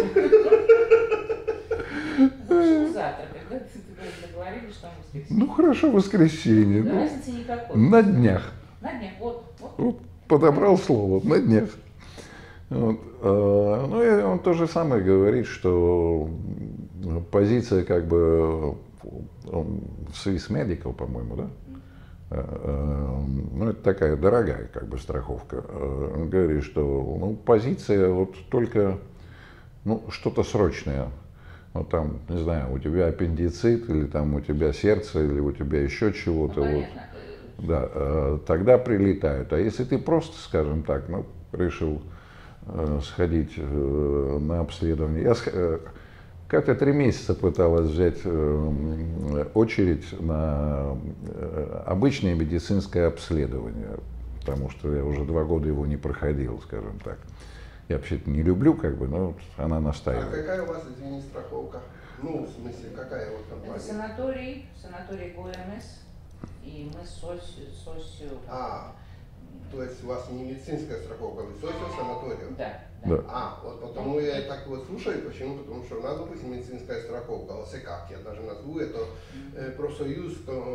Завтра, когда ты договорились, что мы воскресенье. Ну хорошо, воскресенье. Да, разницы никакой. На днях. На днях, вот. Подобрал слово, на днях. Вот, ну и он то же самое говорит, что позиция как бы, он Swiss Medical, по-моему, да? Ну, это такая дорогая как бы страховка. Он говорит, что ну, позиция вот только ну, что-то срочное. Вот там, не знаю, у тебя аппендицит, или там у тебя сердце, или у тебя еще чего-то. Ну, вот, да, тогда прилетают. А если ты просто, скажем так, ну, решил сходить на обследование. Я как-то 3 месяца пыталась взять очередь на обычное медицинское обследование, потому что я уже 2 года его не проходил, скажем так. Я вообще-то не люблю, как бы, но она настаивает. А какая у вас, извини, страховка? Ну, в смысле, какая вот компания? Это санаторий ГУМС, и мы с ОСью. То есть у вас не медицинская страховка, вы СОСью санаторию? Да. Да. Вот потому я так вот слушаю, почему? Потому что у нас, допустим, медицинская страховка, ОСК, я даже назову это профсоюз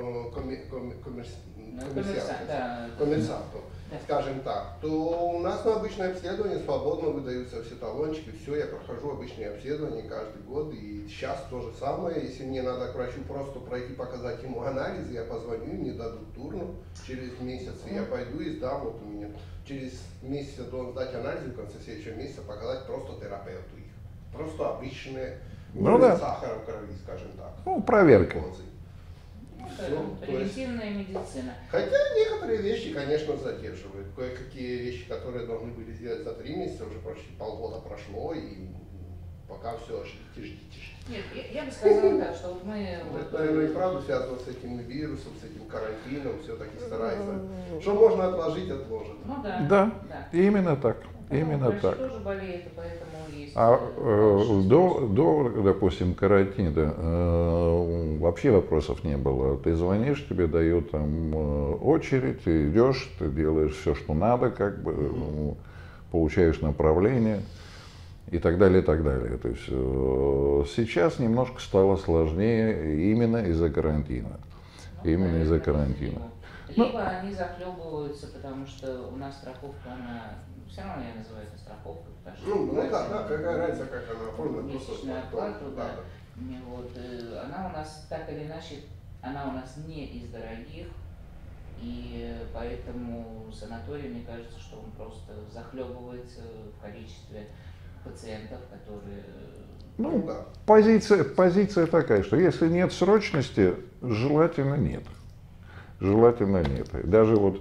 коммерсантов, скажем так, то у нас на обычное обследование свободно выдаются все талончики, все, я прохожу обычные обследования каждый год, и сейчас то же самое, если мне надо к врачу просто пройти, показать ему анализы, я позвоню, мне дадут турну через месяц, и я пойду и сдам, вот у меня через месяц я должен сдать анализы, в конце следующего месяца показать просто терапевту их, просто обычные уровень сахара в крови, скажем так. Ну, проверка. Превентивная медицина. Хотя некоторые вещи, конечно, задерживают. Кое-какие вещи, которые должны были сделать за 3 месяца, уже почти полгода прошло, и пока все, ждите. Нет, я бы сказала так, что вот мы... Это, наверное, и правда связано с этим вирусом, с этим карантином, все-таки старается. Что можно отложить, отложить. Ну да. Да, именно так. Именно так. Тоже болеет, поэтому есть... До, допустим, карантина вообще вопросов не было. Ты звонишь, тебе дают там очередь, ты идешь, ты делаешь все, что надо, как бы, получаешь направление и так далее, и так далее. То есть сейчас немножко стало сложнее именно из-за карантина. Именно из-за карантина. Либо они захлебываются, потому что у нас страховка, она... Все равно я называю это страховкой, потому что... да, какая разница, как она оформлена. Месячную оплату, да. Вот, она у нас, так или иначе, она у нас не из дорогих, и поэтому санаторий, мне кажется, что он просто захлебывается в количестве пациентов, которые... Ну, позиция такая, что если нет срочности, желательно нет. Желательно нет. Даже вот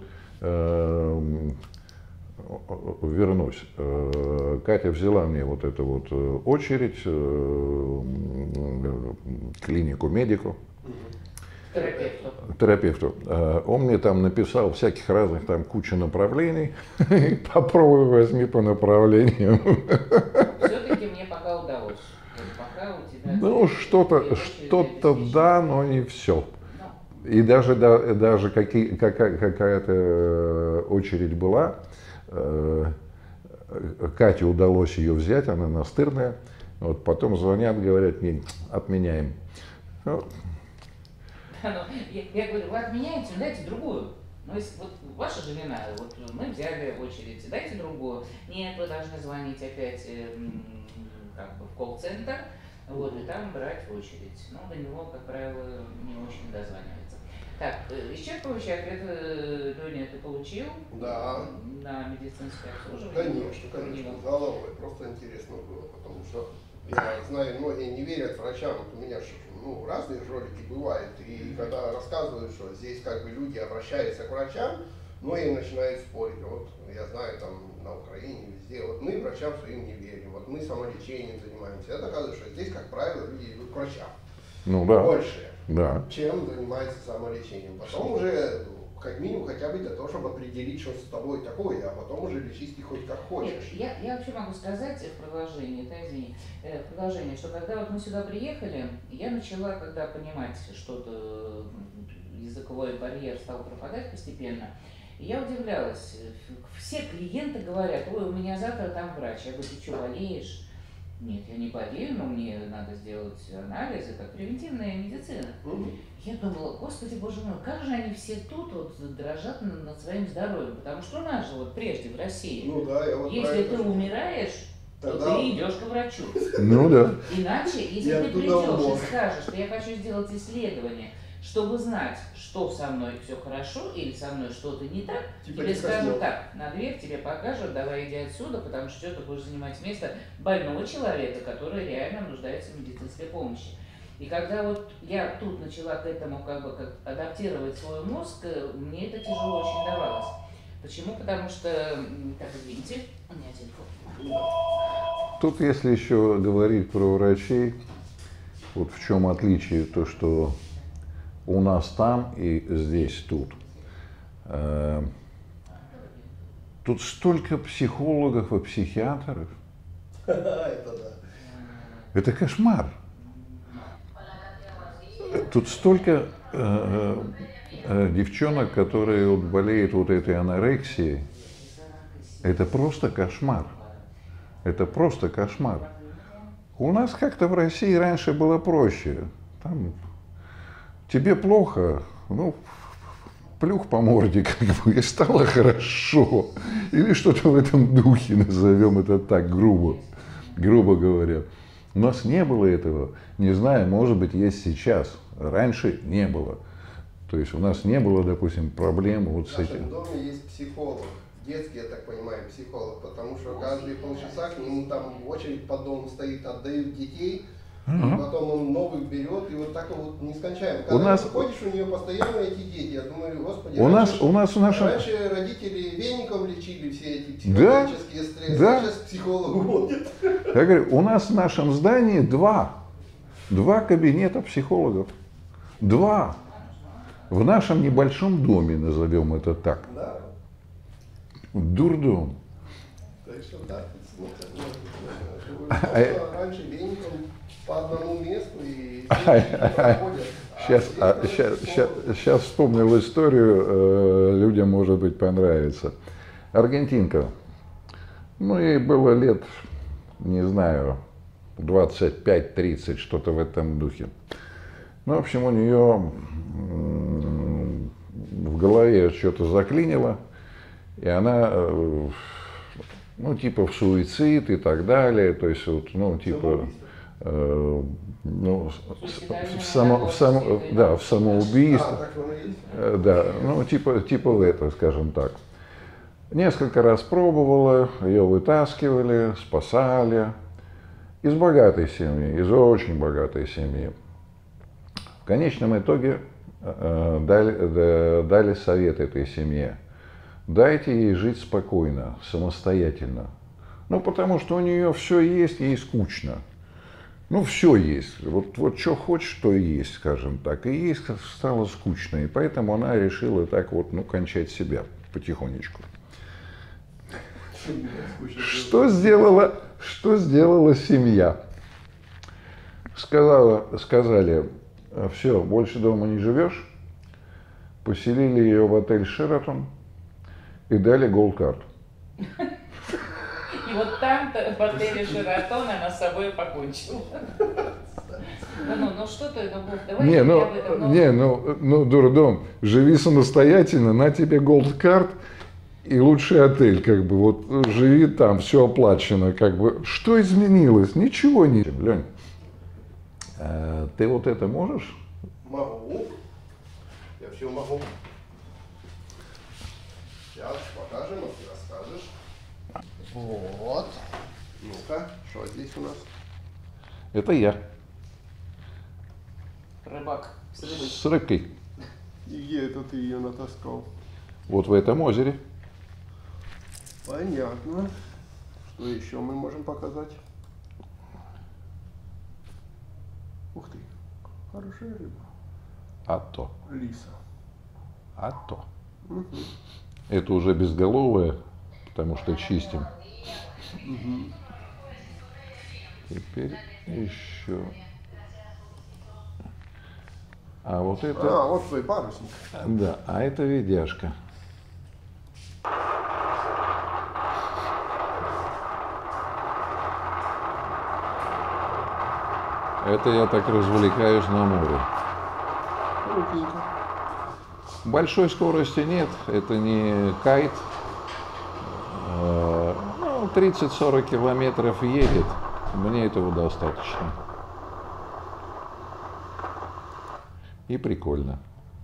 вернусь. Катя взяла мне вот эту вот очередь, клинику медику. Терапевту. Он мне там написал всяких разных, там куча направлений. Попробуй возьми по направлениям. Все-таки мне пока удалось. Пока у тебя... Ну, что-то да, но не все. И даже какая-то очередь была, Кате удалось ее взять, она настырная. Вот потом звонят, говорят, не, отменяем. Ну, я говорю, вы отменяете, дайте другую. Ну, если вот ваша же вина, вот мы взяли очередь, дайте другую. Нет, вы должны звонить опять как бы в колл-центр, вот, и там брать очередь. Но до него, как правило, не очень дозванивается. Так, исчерпывающий ответ, Леня, ты получил? Да. На медицинское обслуживание? Конечно, головой. Просто интересно было, потому что я знаю, многие не верят врачам. Вот у меня разные ролики бывают, и когда рассказывают, что здесь как бы люди обращаются к врачам, многие начинают спорить. Вот я знаю, там на Украине, везде, вот мы врачам своим не верим, вот мы самолечением занимаемся. Это доказывает, что здесь, как правило, люди идут к врачам. Ну да. Больше, да. чем занимаются самолечением. Потом уже, как минимум, хотя бы для того, чтобы определить, что с тобой такое, а потом уже лечись ты хоть как хочешь. Нет, я вообще могу сказать в продолжении, что когда вот мы сюда приехали, я начала, когда понимать что-то, языковой барьер стал пропадать постепенно, и я удивлялась. Все клиенты говорят, ой, у меня завтра там врач. Я говорю, ты что, болеешь? Нет, я не болею, но мне надо сделать анализы, как превентивная медицина. Я думала, господи, боже мой, как же они все тут вот дрожат над своим здоровьем, потому что у нас же вот прежде в России, Ну да, я вот если ты умираешь, то тогда... ты идешь к врачу. Ну да. Иначе, если Я ты туда придешь умру. и скажешь, что я хочу сделать исследование, чтобы знать, что со мной все хорошо или со мной что-то не так, Типа тебе не скажут коснёт. так, на дверь тебе покажут, давай иди отсюда, потому что ты будешь занимать место больного человека, который реально нуждается в медицинской помощи. И когда вот я тут начала к этому как адаптировать свой мозг, мне это тяжело очень давалось. Почему? Потому что, так, извините, у меня телефон. Тут, если еще говорить про врачей, вот в чем отличие, то, что у нас там и здесь тут. Тут столько психологов и психиатров. Это да. Это кошмар. Тут столько девчонок, которые вот болеют вот этой анорексией. Это просто кошмар. Это просто кошмар. У нас как-то в России раньше было проще. Там тебе плохо, ну, плюх по морде, как бы, и стало хорошо. Или что-то в этом духе, назовем это так, грубо говоря. У нас не было этого. Не знаю, может быть, есть сейчас. Раньше не было. То есть у нас не было, допустим, проблем вот с В нашем этим. доме есть психолог. Детский, я так понимаю, психолог, потому что каждые полчаса к нему там очередь по дому стоит, отдают детей, и потом он новых берет, и вот так вот нескончаемо. Когда ты ходишь, у нее постоянно эти дети. Я думаю, господи, раньше родители веником лечили все эти психологические стрессы, а сейчас к психологу ходят. Я говорю, у нас в нашем здании два кабинета психологов. 2. В нашем небольшом доме, назовем это так. Да. Дурдом. Так что да, раньше веником по одному месту и Сейчас вспомнил историю, людям, может быть, понравится. Аргентинка. Ну, ей было лет, не знаю, 25-30, что-то в этом духе. Ну, в общем, у нее в голове что-то заклинило, и она, ну, типа в суицид и так далее, то есть, вот, ну, типа, ну, в самоубийство, да, ну, типа в это, скажем так. Несколько раз пробовала, ее вытаскивали, спасали. Из богатой семьи, из очень богатой семьи. В конечном итоге дали совет этой семье. Дайте ей жить спокойно, самостоятельно. Ну, потому что у нее все есть, ей скучно. Ну, все есть. Вот что хочешь, то и есть, скажем так. И ей стало скучно. И поэтому она решила так вот, ну, кончать себя потихонечку. Что сделала семья? Сказали, все, больше дома не живешь. Поселили ее в отель «Шератон» и дали голд-карт. И вот там-то в отеле «Шератон» она с собой покончила. Ну что ты, давай ну, дурдом, живи самостоятельно, на тебе голд-карт и лучший отель, как бы, вот живи там, все оплачено, как бы. Что изменилось? Ничего не. Лень, ты вот это можешь? Могу. Я все могу. Сейчас покажем, а ты расскажешь. Вот. Ну-ка, что здесь у нас? Это я. Рыбак с рыбой. С рыбкой. И где это ты ее натаскал? Вот в этом озере. Понятно. Что еще мы можем показать? Ух ты, хорошая рыба. А то. Лиса. А то. Это уже безголовая, потому что чистим. Теперь еще. А вот это. А, вот твой парусник. Да, а это видяшка. Это я так развлекаюсь на море. Крутенько. Большой скорости нет, это не кайт. Ну, 30-40 километров едет, мне этого достаточно. И прикольно.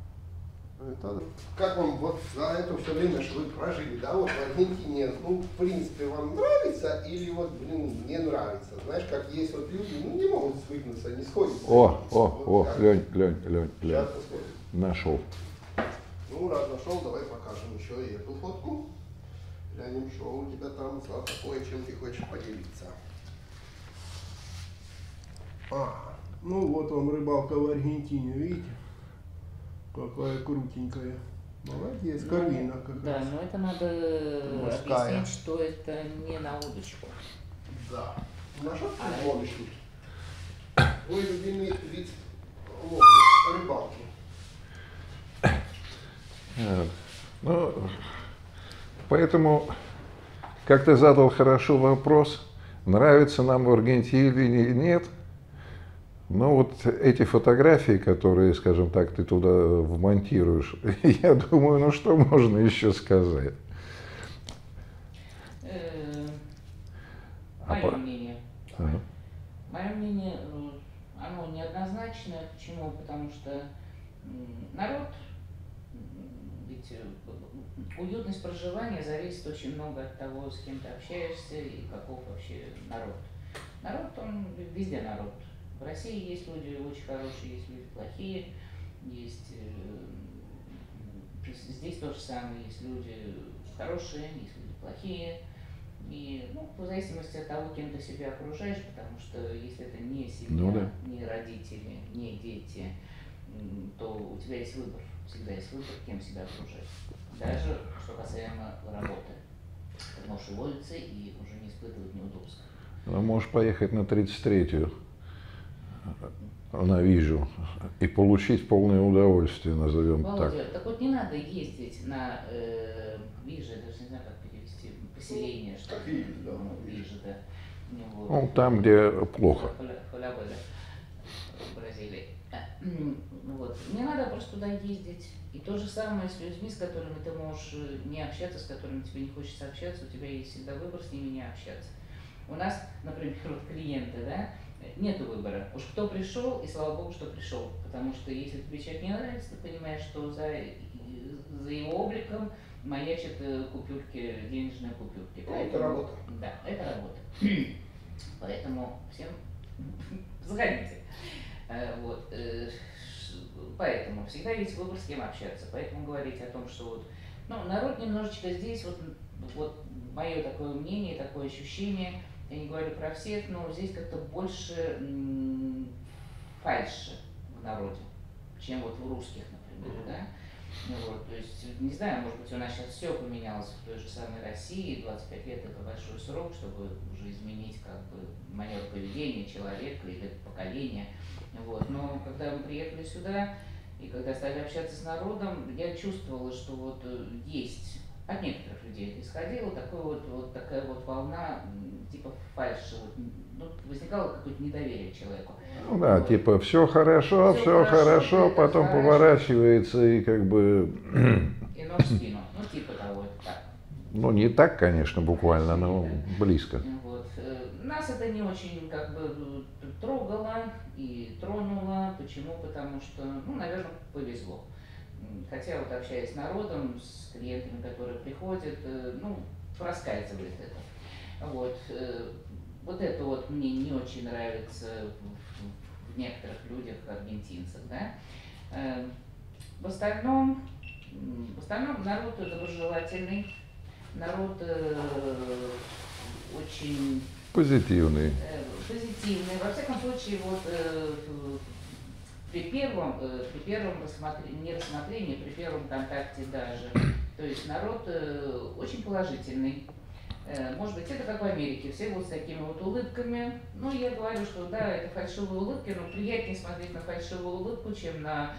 Как вам вот за это все время, что вы прожили, да, вот в Аргентине, ну, в принципе, вам нравится или вот, блин, не нравится? Знаешь, как есть вот люди, ну, не могут свыкнуться, не сходят. О, Лень, Сейчас посмотрим. нашел. Ну, раз нашел, давай покажем еще и эту фотку. Глянем, что у тебя там за такое, чем ты хочешь поделиться. Ну вот вам рыбалка в Аргентине, видите? Какая крутенькая. Молодец, Карина как Да, раз. но это надо Морская. объяснить, что это не на удочку. Да. На что А ты ловишь тут? Твой любимый вид ловли, рыбалки. Ну, поэтому, как ты задал хорошо вопрос, нравится нам в Аргентине или нет, но вот эти фотографии, которые, скажем так, ты туда вмонтируешь, я думаю, ну что можно еще сказать? Мое мнение. Ага. Мое мнение, оно неоднозначное. Почему? Потому что народ, ведь уютность проживания зависит очень много от того, с кем ты общаешься и каков вообще народ. Народ, он везде народ. В России есть люди очень хорошие, есть люди плохие, есть здесь то же самое, есть люди хорошие, есть люди плохие. И, ну, в зависимости от того, кем ты себя окружаешь, потому что если это не семья, Ну да. не родители, не дети, то у тебя есть выбор, всегда есть выбор, кем себя окружать. Даже что касаемо работы. Ты можешь уволиться и уже не испытывать неудобств. Ну, можешь поехать на 33-ю, на Вижу, и получить полное удовольствие, назовем Володя, так. так вот не надо ездить на Вижу, я даже не знаю, как перевести, поселение, что как Вижу, да. Вижу, да. Вот. Ну, там, где плохо. Халябеля в Бразилии. Вот. Не надо просто туда ездить. И то же самое с людьми, с которыми ты можешь не общаться, с которыми тебе не хочется общаться, у тебя есть всегда выбор с ними не общаться. У нас, например, вот клиенты, да, нету выбора. Уж кто пришел, и слава богу, что пришел. Потому что если тебе человек не нравится, ты понимаешь, что за его обликом маячат купюрки, денежные купюрки. Ну, это работа. Да, это работа. Поэтому всем заходите. Вот. Поэтому всегда есть выбор, с кем общаться. Поэтому говорить о том, что вот, ну, народ немножечко здесь, вот мое такое мнение, такое ощущение, я не говорю про всех, но здесь как-то больше фальши в народе, чем вот в русских, например, да. Ну, вот, то есть, не знаю, может быть, у нас сейчас все поменялось в той же самой России, 25 лет это большой срок, чтобы уже изменить как бы манеру поведения человека или поколения. Вот. Но когда мы приехали сюда и когда стали общаться с народом, я чувствовала, что вот есть от некоторых людей это исходило, такая вот волна типа фальши, вот, ну, возникало какое-то недоверие к человеку. Ну да, вот. Типа все хорошо, все хорошо, потом поворачивается и как бы... И нож в спину, ну типа того, это так. Ну не так, конечно, буквально, но близко. Вот. Нас это не очень как бы трогало и тронуло. Почему? Потому что, ну, наверное, повезло. Хотя вот общаясь с народом, с клиентами, которые приходят, ну, проскальзывает это. Вот. Вот это вот мне не очень нравится в некоторых людях, аргентинцах, да. В остальном народ доброжелательный, народ очень позитивный. Позитивный. Во всяком случае, вот при первом рассмотрении, при первом контакте даже, то есть народ очень положительный. Может быть, это как в Америке, все вот с такими вот улыбками. Ну, я говорю, что да, это фальшивые улыбки, но приятнее смотреть на фальшивую улыбку, чем на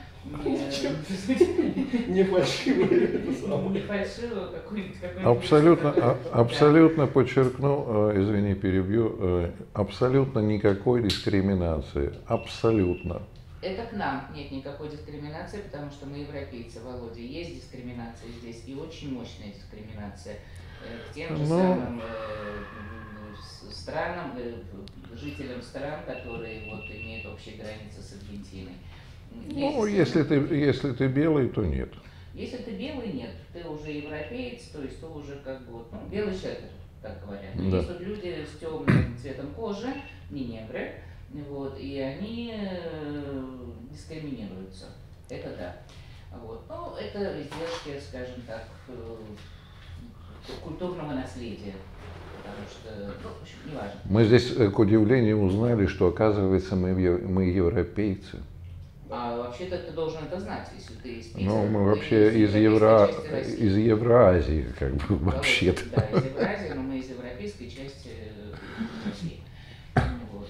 не фальшивую, это самое. не фальшивую какую-нибудь. Абсолютно подчеркну, извини, перебью, абсолютно никакой дискриминации. Абсолютно. Это к нам нет никакой дискриминации, потому что мы европейцы, Володя. Есть дискриминация здесь, и очень мощная дискриминация к тем же самым странам, жителям стран, которые вот имеют общие границы с Аргентиной. Ну, если ты белый, то нет. Если ты белый, нет. Ты уже европеец, то есть ты уже как бы вот, ну, белый шелтер, так говорят. Но есть тут люди с темным цветом кожи, не негры, вот, и они дискриминируются. Это да. Вот. Ну, это издержки, скажем так, культурного наследия. Потому что, ну, в общем, неважно. Мы здесь, к удивлению, узнали, что, оказывается, мы европейцы. А вообще-то ты должен это знать, если ты из Питера. Ну, мы вообще из Евразии, как бы, вообще-то. Да, из Евразии, но мы из европейской части России. Вот.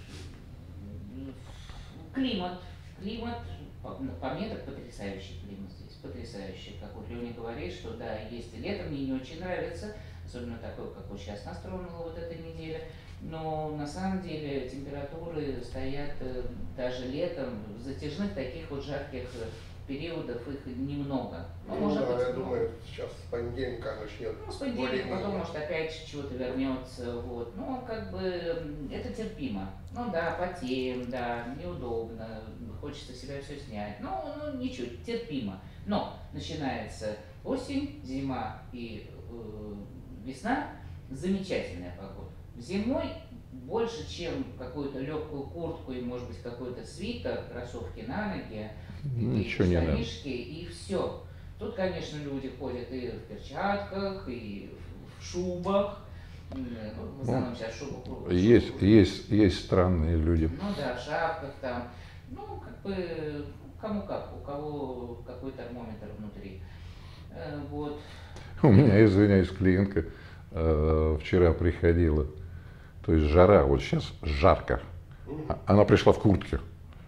Климат, по мне, так потрясающий климат здесь, потрясающий. Как вот Леня говорит, что да, есть и летом, мне не очень нравится, особенно такой, как вот сейчас настроена вот эта неделя. Но на самом деле температуры стоят даже летом, в затяжных таких вот жарких периодов их немного. Ну, может да, быть, я думаю, сейчас с понедельника начнет. Ну, с понедельника потом, может, опять чего-то вернется. Вот. Ну, как бы это терпимо. Ну да, потеем, да, неудобно, хочется себя все снять. Ну ничего, терпимо. Но начинается осень, зима и весна, замечательная погода. Зимой больше, чем какую-то легкую куртку и, может быть, какой-то свитер, кроссовки на ноги, штанишки и все. Тут, конечно, люди ходят и в перчатках, и в шубах. Ну, в основном сейчас шубах. Есть странные люди. Ну да, в шапках там. Ну, как бы, кому как, у кого какой термометр внутри. Вот. У меня, извиняюсь, клиентка вчера приходила. То есть жара, вот сейчас жарко. Она пришла в куртке.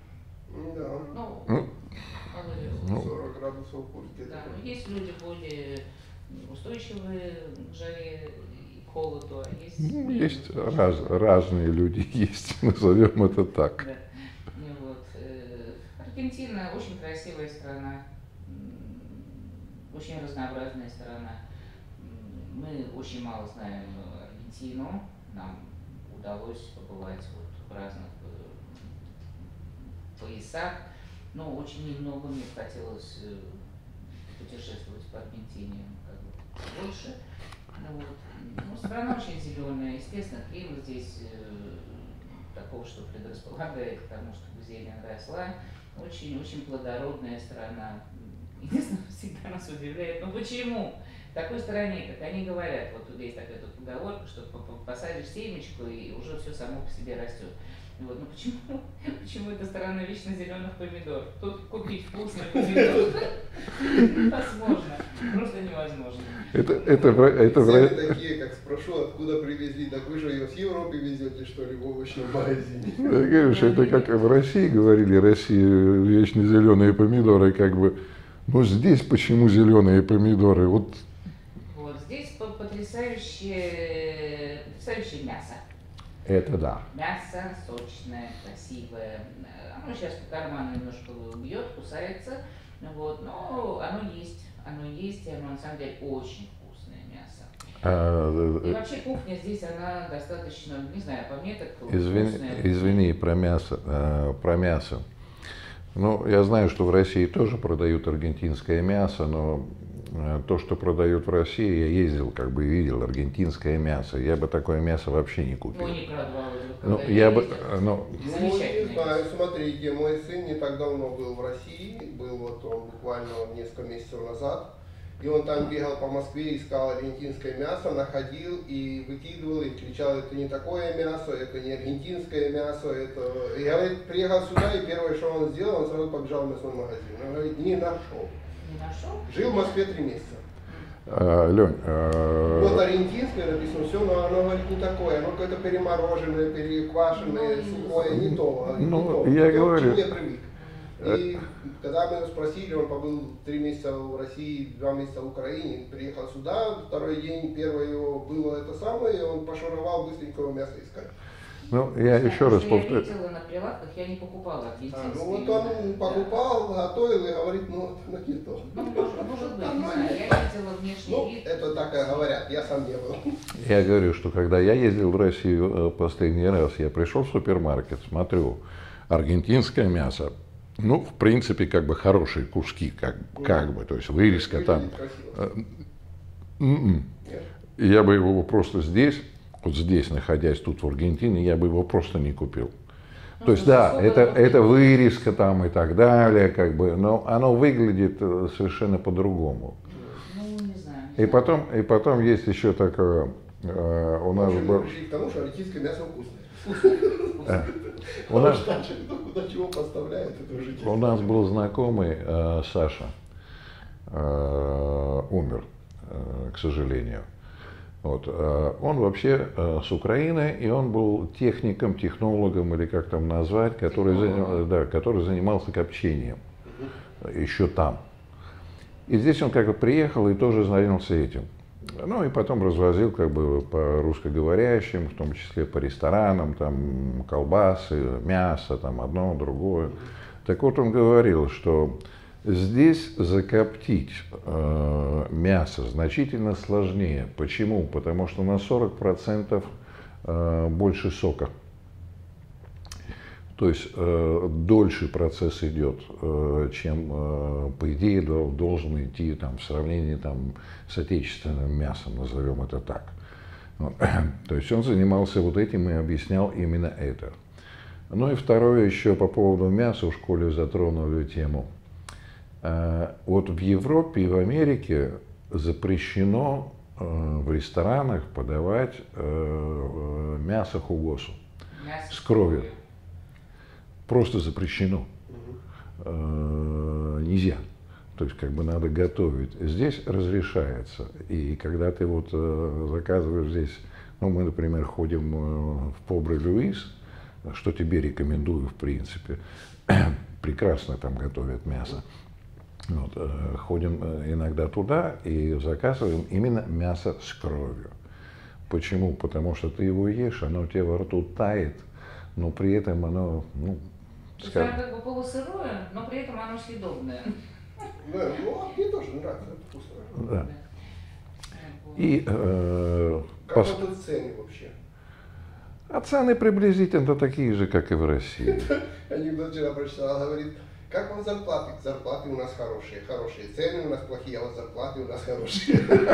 Да. 40 градусов в куртке. Да, но есть люди более устойчивые к жаре и к холоду, а есть... Ну, есть разные люди, есть, назовем это так. Да. Вот. Аргентина очень красивая страна, очень разнообразная страна. Мы очень мало знаем Аргентину, нам удалось побывать вот в разных поясах, но очень немного мне хотелось путешествовать по Аргентине как бы больше. Вот. Ну, страна очень зеленая, естественно, климат здесь такого, что предрасполагает к тому, чтобы зелень росла. Очень плодородная страна. Единственное, всегда нас удивляет, ну почему? В такой стране, как они говорят, вот тут есть такая тут поговорка, что посадишь семечку и уже все само по себе растет. Вот, ну почему эта страна вечно зеленых помидор? Тут купить вкусный помидор невозможно, просто невозможно. Это такие, как спрошу, откуда привезли, так вы же ее с Европы везете, что ли, в овощном магазине? Я говорю, что это как в России говорили, Россия вечно зеленые помидоры, как бы. Но здесь почему зеленые помидоры? Вот здесь потрясающее мясо. Это да. Мясо сочное, красивое. Оно сейчас по карману немножко бьет, кусается. Вот, но оно есть, и оно на самом деле очень вкусное мясо. И вообще кухня здесь, она достаточно, не знаю, по мне так вкусная. Извини, про мясо. Ну, я знаю, что в России тоже продают аргентинское мясо, но то, что продают в России, я ездил, как бы видел аргентинское мясо. Я бы такое мясо вообще не купил. Ну, неправда, ну, я бы, не знаю, смотрите, мой сын не так давно был в России, был вот он буквально несколько месяцев назад, и он там бегал по Москве, искал аргентинское мясо, находил и выкидывал, и кричал, это не такое мясо, это не аргентинское мясо, это... И говорит, приехал сюда, и первое, что он сделал, он сразу побежал в мясной магазин. Он говорит, не нашел. Не нашел? Жил в Москве 3 месяца. Лень, Вот аргентинское написано все, но оно говорит не такое, оно какое-то перемороженное, переквашенное, сухое, не то. Ну, не то, я то, говорю. к чему я привык. И когда мы его спросили, он побыл 3 месяца в России, 2 месяца в Украине, приехал сюда, второй день, первое его было это самое, и он пошуровал быстренько его мясо искать. ну, я еще раз Я повторю. видела на прилавках, я не покупала аргентинские. Ну вот он покупал, готовил и говорит, ну не то. Ну, может быть, не знаю. Я видела внешний Ну, вид. это так и говорят, я сам не был. Я говорю, что когда я ездил в Россию последний раз, я пришел в супермаркет, смотрю, аргентинское мясо, ну, в принципе, как бы хорошие куски, как бы, то есть вырезка там. Нет. И я бы его просто здесь, вот здесь, находясь тут в Аргентине, я бы его просто не купил. Ну, То есть, да, это вырезка там и так далее, как бы, но оно выглядит совершенно по-другому. Ну, не знаю. И потом есть еще такое, у нас был... Пришли к тому, что аргентинское мясо вкусное. У нас, Куда чего поставляют, это уже у нас был знакомый Саша, умер, к сожалению. Вот. Он вообще с Украины, и он был техником, технологом, или как там назвать, который занимался копчением, еще там. И здесь он как бы приехал и тоже занялся этим. Ну и потом развозил как бы по русскоговорящим, в том числе по ресторанам, там колбасы, мясо, там одно, другое. Так вот он говорил, что здесь закоптить мясо значительно сложнее. Почему? Потому что на 40% больше сока. То есть дольше процесс идет, чем, по идее, должен идти там, в сравнении там, с отечественным мясом, назовем это так. Вот. То есть он занимался вот этим и объяснял именно это. Ну и второе еще по поводу мяса, в школе затронули тему. Вот в Европе и в Америке запрещено в ресторанах подавать мясо хугосу с кровью. Просто запрещено. Нельзя. То есть как бы надо готовить. Здесь разрешается. И когда ты вот заказываешь здесь, ну мы, например, ходим в Побре Люис, что тебе рекомендую в принципе, прекрасно там готовят мясо. Вот, ходим иногда туда и заказываем именно мясо с кровью. Почему? Потому что ты его ешь, оно у тебя во рту тает, но при этом оно, ну, скажем, как бы полусырое, но при этом оно съедобное. Да, ну, мне тоже нравится, это вкусно. Да. И как вот тут цены вообще? А цены приблизительно такие же, как и в России. Анекдот вчера прочитал, говорит, как вам зарплаты? Зарплаты у нас хорошие, цены у нас плохие, а вот зарплаты у нас хорошие.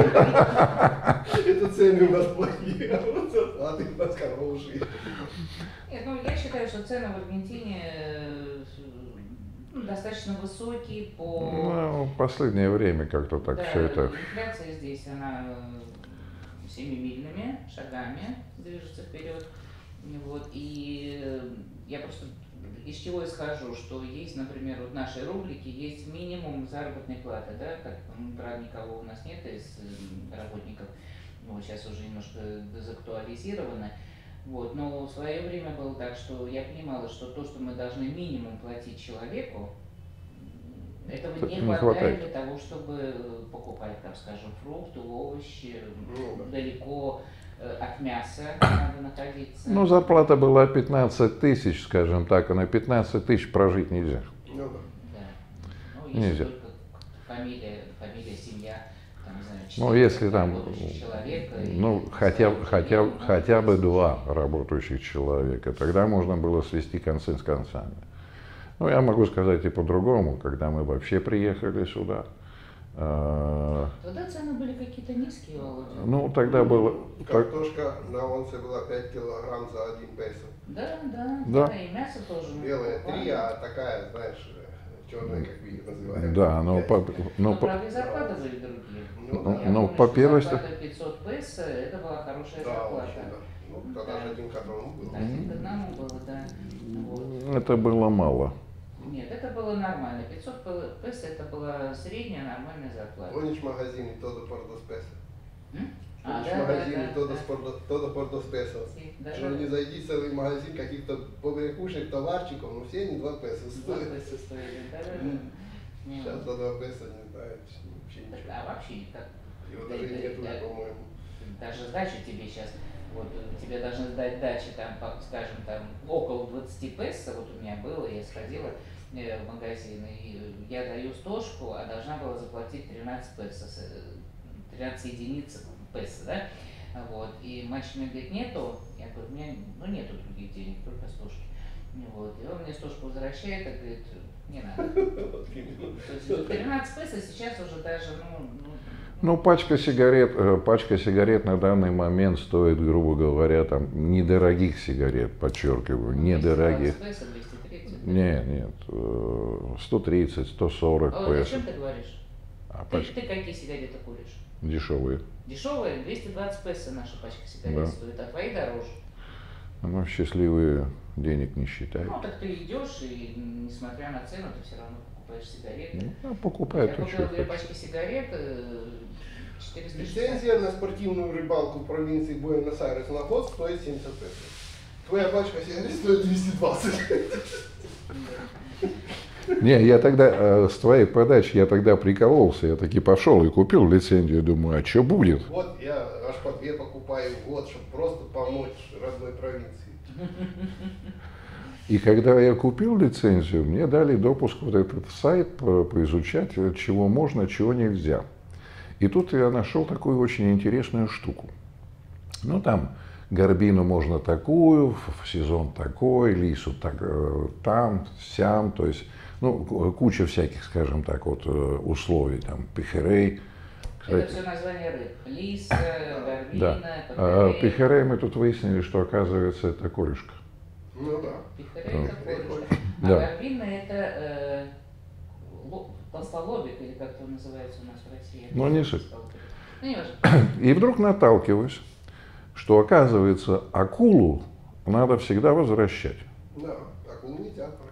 Это цены у нас плохие, а вот зарплаты у нас хорошие. Нет, ну я считаю, что цены в Аргентине достаточно высокие по... Ну, в последнее время как-то так все это... Инфляция здесь, она семимильными шагами движется вперед. Вот, и я просто из чего исхожу, что есть, например, вот в нашей рубрике есть минимум заработной платы, да, как, правда, никого у нас нет из работников, ну, сейчас уже немножко дезактуализировано. Вот, но в свое время было так, что я понимала, что то, что мы должны минимум платить человеку, этого не хватает для того, чтобы покупать, там, скажем, фрукты, овощи, далеко от мяса надо находиться. Ну, зарплата была 15 тысяч, скажем так, а на 15 тысяч прожить нельзя. Ну, да. Ну, если нельзя. только фамилия, семья, там, не знаю, 4, ну, если там, человека, ну, хотя бы 2 работающих человека, тогда можно было свести концы с концами. Ну, я могу сказать и по-другому, когда мы вообще приехали сюда. Тогда цены были какие-то низкие, Володя. Ну, тогда было... Картошка на онце была 5 килограмм за 1 песо. Да, и мясо тоже. Белая 3, а такая, знаешь, черная, как вы ее называете. Да, но правда, и зарплаты были другие. Ну, по первости... Зарплата 500 песо, это была хорошая зарплата. Да. Ну, тогда же 1 к 1 было. 1 к 1 было, да. Вот. Это было мало. Нет, это было нормально. 500 песо это была средняя нормальная зарплата. Гонишь магазин и todo por 2 pesos. Да, Магазин да, и todo por 2 pesos. Даже Не зайди в целый магазин каких-то побрякушек, товарчиков, но все они 2 песо 2 стоят. песо стоили. Да, Сейчас за 2 песо не знаю, вообще ничего. А вообще никак. Его даже нет уже, по-моему. Даже сдачу тебе сейчас, вот тебе должны сдать дачи, там, скажем, там около 20 песо, вот у меня было, я сходила в магазин, и я даю стошку, а должна была заплатить 13 песо, 13 единиц песо, да? Вот. И мальчик мне говорит, нету, я говорю, у меня нету других денег, только стошки. Вот. И он мне стошку возвращает и говорит, не надо. То есть 13 песо сейчас уже даже, Ну, пачка сигарет на данный момент стоит, грубо говоря, там, недорогих сигарет, подчеркиваю, недорогих. 200 песо, 230. Нет, 130, 140 А песо. зачем ты говоришь? Ты какие сигареты куришь? Дешевые. Дешевые, 220 песо наша пачка сигарет стоит, а твои дороже. Ну, счастливые денег не считают. Ну, так ты идешь, и несмотря на цену, ты все равно покупаешь сигареты. Покупают Я то, купила что 2 хотят. пачки сигарет, 460. Лицензия на спортивную рыбалку в провинции Буэнос-Айрес на год стоит 70 песо. Твоя пачка сигарет стоит 220. Не, я тогда, с твоей подачи, я тогда прикололся, я таки пошел и купил лицензию, думаю, а что будет? Вот я аж по 2 покупаю в год, чтобы просто помочь родной провинции. И когда я купил лицензию, мне дали допуск в вот этот сайт поизучать, чего можно, чего нельзя. И тут я нашел такую очень интересную штуку. Ну, там горбину можно такую, в сезон такой, лису так, там, сям, то есть, ну, куча всяких, скажем так, вот условий, там, пехерей. Это все название рыб. Лис, горбина, Да. Пехерей мы тут выяснили, что, оказывается, это корюшка. Ну да. Пихарей это корюшка. А Да. горбина это толстолобик, или как это называется у нас в России. Ну, не суть. Ну, не важно. И вдруг наталкиваюсь, что, оказывается, акулу надо всегда возвращать. Да, акул нельзя брать.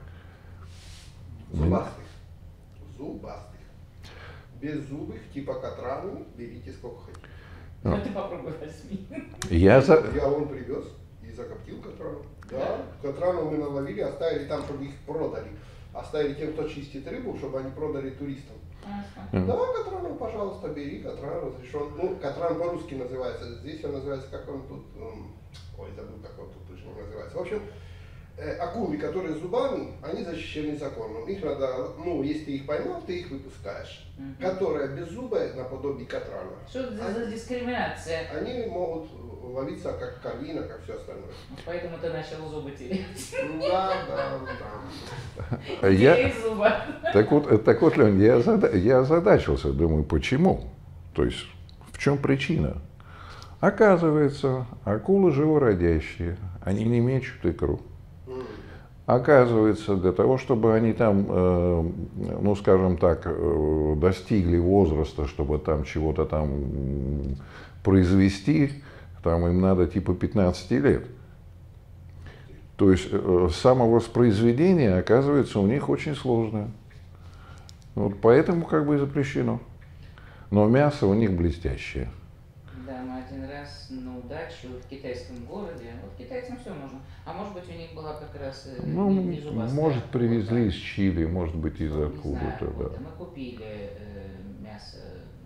Зубастых. Зубастых. Беззубых, типа катраны, берите сколько хотите. Ну, ты попробуй возьми. Я Он привез и закоптил катрану. Да, катрану мы наловили, оставили там, чтобы их продали. Оставили тем, кто чистит рыбу, чтобы они продали туристам. Да, катрану, пожалуйста, бери, катран разрешен. Ну, катран по-русски называется, здесь он называется, как он тут, ой, забыл, как он тут точно называется. В общем, акулы, которые с зубами, они защищены законом. Их надо, ну, если ты их поймал, ты их выпускаешь. Которые беззубые, наподобие катрана. Что это за дискриминация? Они могут ловиться как карвина, как все остальное. Поэтому ты начал зубы терять. Да. Терять зубы. Так вот, Лень, я озадачился, думаю, почему? То есть, в чем причина? Оказывается, акулы живородящие, они не мечут икру. Оказывается, для того, чтобы они там, ну, скажем так, достигли возраста, чтобы там чего-то там произвести, там им надо типа 15 лет. То есть самовоспроизведение, оказывается, у них очень сложное. Вот поэтому как бы и запрещено. Но мясо у них блестящее. Да, мы один раз на удачу в китайском городе, вот китайцам все можно, а может быть у них была как раз Ну, не зубастая. может, привезли из Чили, может быть, из Не откуда-то, знаю, да. вот, мы купили мясо,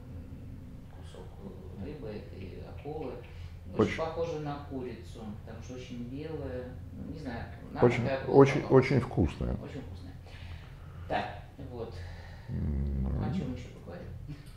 кусок рыбы и акулы, очень похоже на курицу, потому что очень белое, ну, не знаю, нам такая акула попалась. Очень вкусное. Очень вкусное. Так, вот. О чем еще поговорим?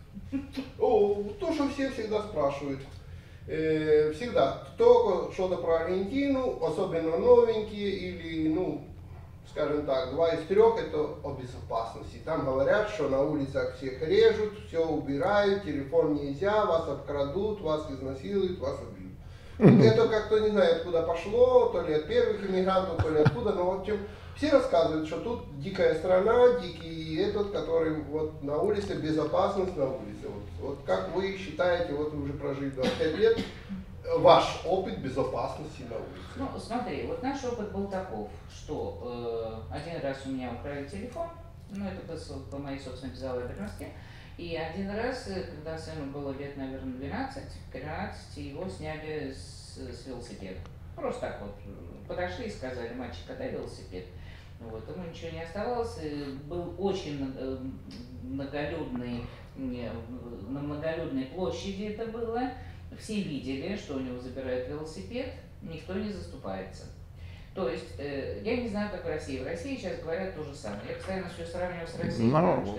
То, что все всегда спрашивают. Всегда, кто что-то про Аргентину, особенно новенькие или, ну, скажем так, 2 из 3 это о безопасности. Там говорят, что на улицах всех режут, все убирают, телефон нельзя, вас обкрадут, вас изнасилуют, вас убьют. Это как-то не знаю, откуда пошло, то ли от первых иммигрантов, то ли откуда, но в общем, все рассказывают, что тут дикая страна, дикий этот, который вот на улице, безопасность на улице. Вот как вы считаете, вот вы уже прожили 25 лет, ваш опыт безопасности на улице? Ну, смотри, вот наш опыт был таков, что один раз у меня украли телефон, ну, это по моей собственной безалаберности, и один раз, когда сыну было лет, наверное, 12-13, его сняли с велосипеда. Просто так вот подошли и сказали: мальчик, отдай велосипед. Вот, ему ничего не оставалось, был очень многолюдный, на многолюдной площади это было, все видели, что у него забирают велосипед, никто не заступается. То есть, я не знаю, как в России. В России сейчас говорят то же самое. Я постоянно все сравниваю с Россией.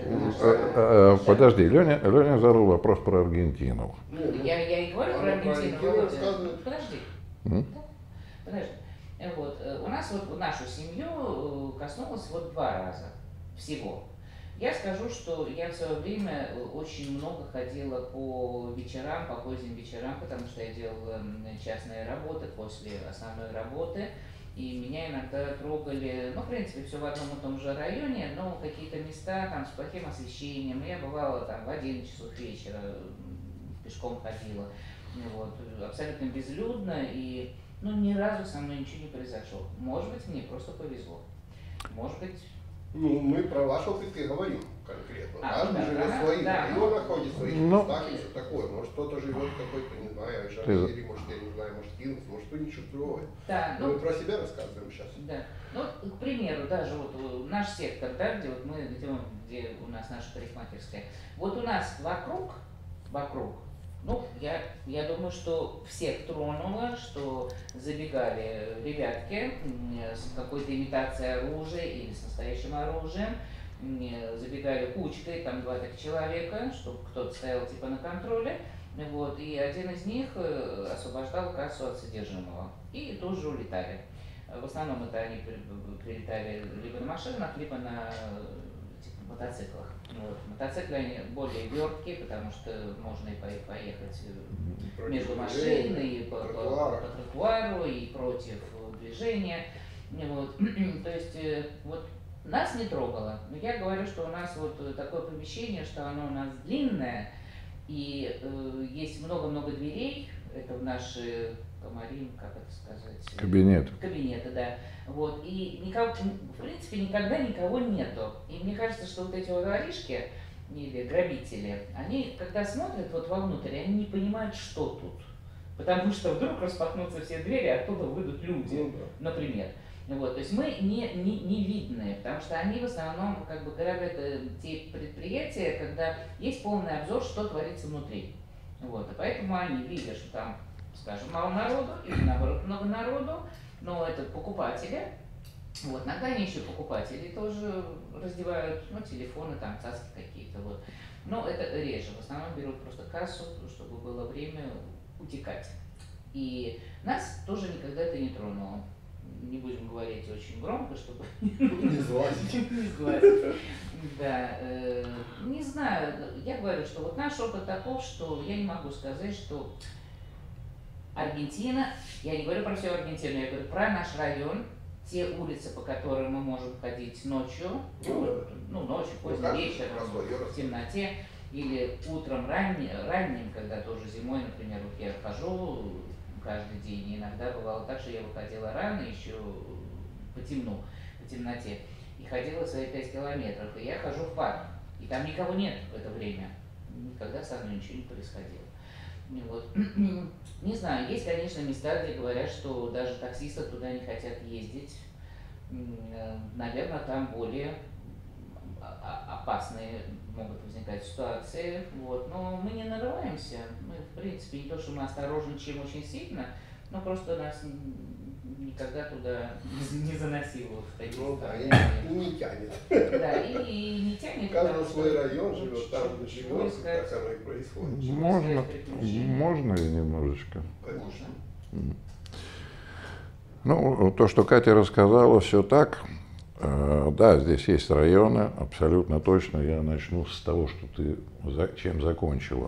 Ну, подожди, Леня задал вопрос про Аргентину. Я и говорю про Аргентину. Подожди. Подожди. Вот, у нас вот нашу семью коснулось вот 2 раза всего. Я скажу, что я в свое время очень много ходила по вечерам, по поздним вечерам, потому что я делала частные работы после основной работы. И меня иногда трогали, ну, в принципе, все в одном и том же районе, но какие-то места там с плохим освещением. Я бывала там в 11 часов вечера, пешком ходила, вот, абсолютно безлюдно, и, ну, ни разу со мной ничего не произошло. Может быть, мне просто повезло. Может быть... Ну, мы про ваш опыт и говорим конкретно. Каждый живет в своих районах, ходит в своих местах и все такое. Может, кто-то живет какой-то, не знаю, Жанжире, может, я не знаю, может, Вилнюс, может, кто-нибудь другое. Да, мы про себя рассказываем сейчас. Да. Ну, к примеру, даже вот наш сектор, да, где вот мы, где у нас наша парикмахерская, вот у нас вокруг, ну, я думаю, что всех тронуло, что забегали ребятки с какой-то имитацией оружия или с настоящим оружием, забегали кучкой, там 2-3 человека, чтобы кто-то стоял типа на контроле, вот, и один из них освобождал кассу от содержимого, и тоже улетали. В основном это они прилетали либо на машинах, либо на мотоциклах. Вот. Мотоциклы они более верткие, потому что можно и поехать между машиной, и по тротуару, и против движения. Вот. То есть вот нас не трогало. Но я говорю, что у нас вот такое помещение, что оно у нас длинное, и есть много-много дверей. Это в наши комарин, как это сказать? Кабинеты, да. Вот. И никого, в принципе, никогда никого нету. И мне кажется, что вот эти вот воришки или грабители, они, когда смотрят вот вовнутрь, они не понимают, что тут. Потому что вдруг распахнутся все двери, оттуда выйдут люди, например. Вот, то есть мы не видны, потому что они в основном как бы грабят те предприятия, когда есть полный обзор, что творится внутри. Вот, и поэтому они видят, что там, скажем, мало народу или наоборот много народу, но это покупатели. Вот, иногда они еще покупатели тоже раздевают, ну, телефоны, там, цацки какие-то, вот. Но это реже, в основном берут просто кассу, чтобы было время утекать. И нас тоже никогда это не тронуло. Не будем говорить очень громко, чтобы не сглазить. Да, не знаю, я говорю, что вот наш опыт таков, что я не могу сказать, что Аргентина, я не говорю про всю Аргентину, я говорю про наш район, те улицы, по которым мы можем ходить ночью, ночью, поздним вечером, в темноте, или утром ранним, когда тоже зимой, например, вот я хожу каждый день, и иногда бывало так, что я выходила рано, еще по темноте, и ходила свои 5 километров, и я хожу в парк, и там никого нет в это время, никогда со мной ничего не происходило. Вот. Не знаю, есть, конечно, места, где говорят, что даже таксисты туда не хотят ездить. Наверное, там более опасные могут возникать ситуации. Вот. Но мы не нарываемся. Мы, в принципе, не то, что мы осторожничаем очень сильно, но просто нас никогда туда не заносило в такие страны. И не тянет. Да, и не тянет. Каждый свой район живет, там где живет, как оно и происходит. Можно ли немножечко? Конечно. Ну, то, что Катя рассказала, все так. Да, здесь есть районы, абсолютно точно. Я начну с того, что ты чем закончила.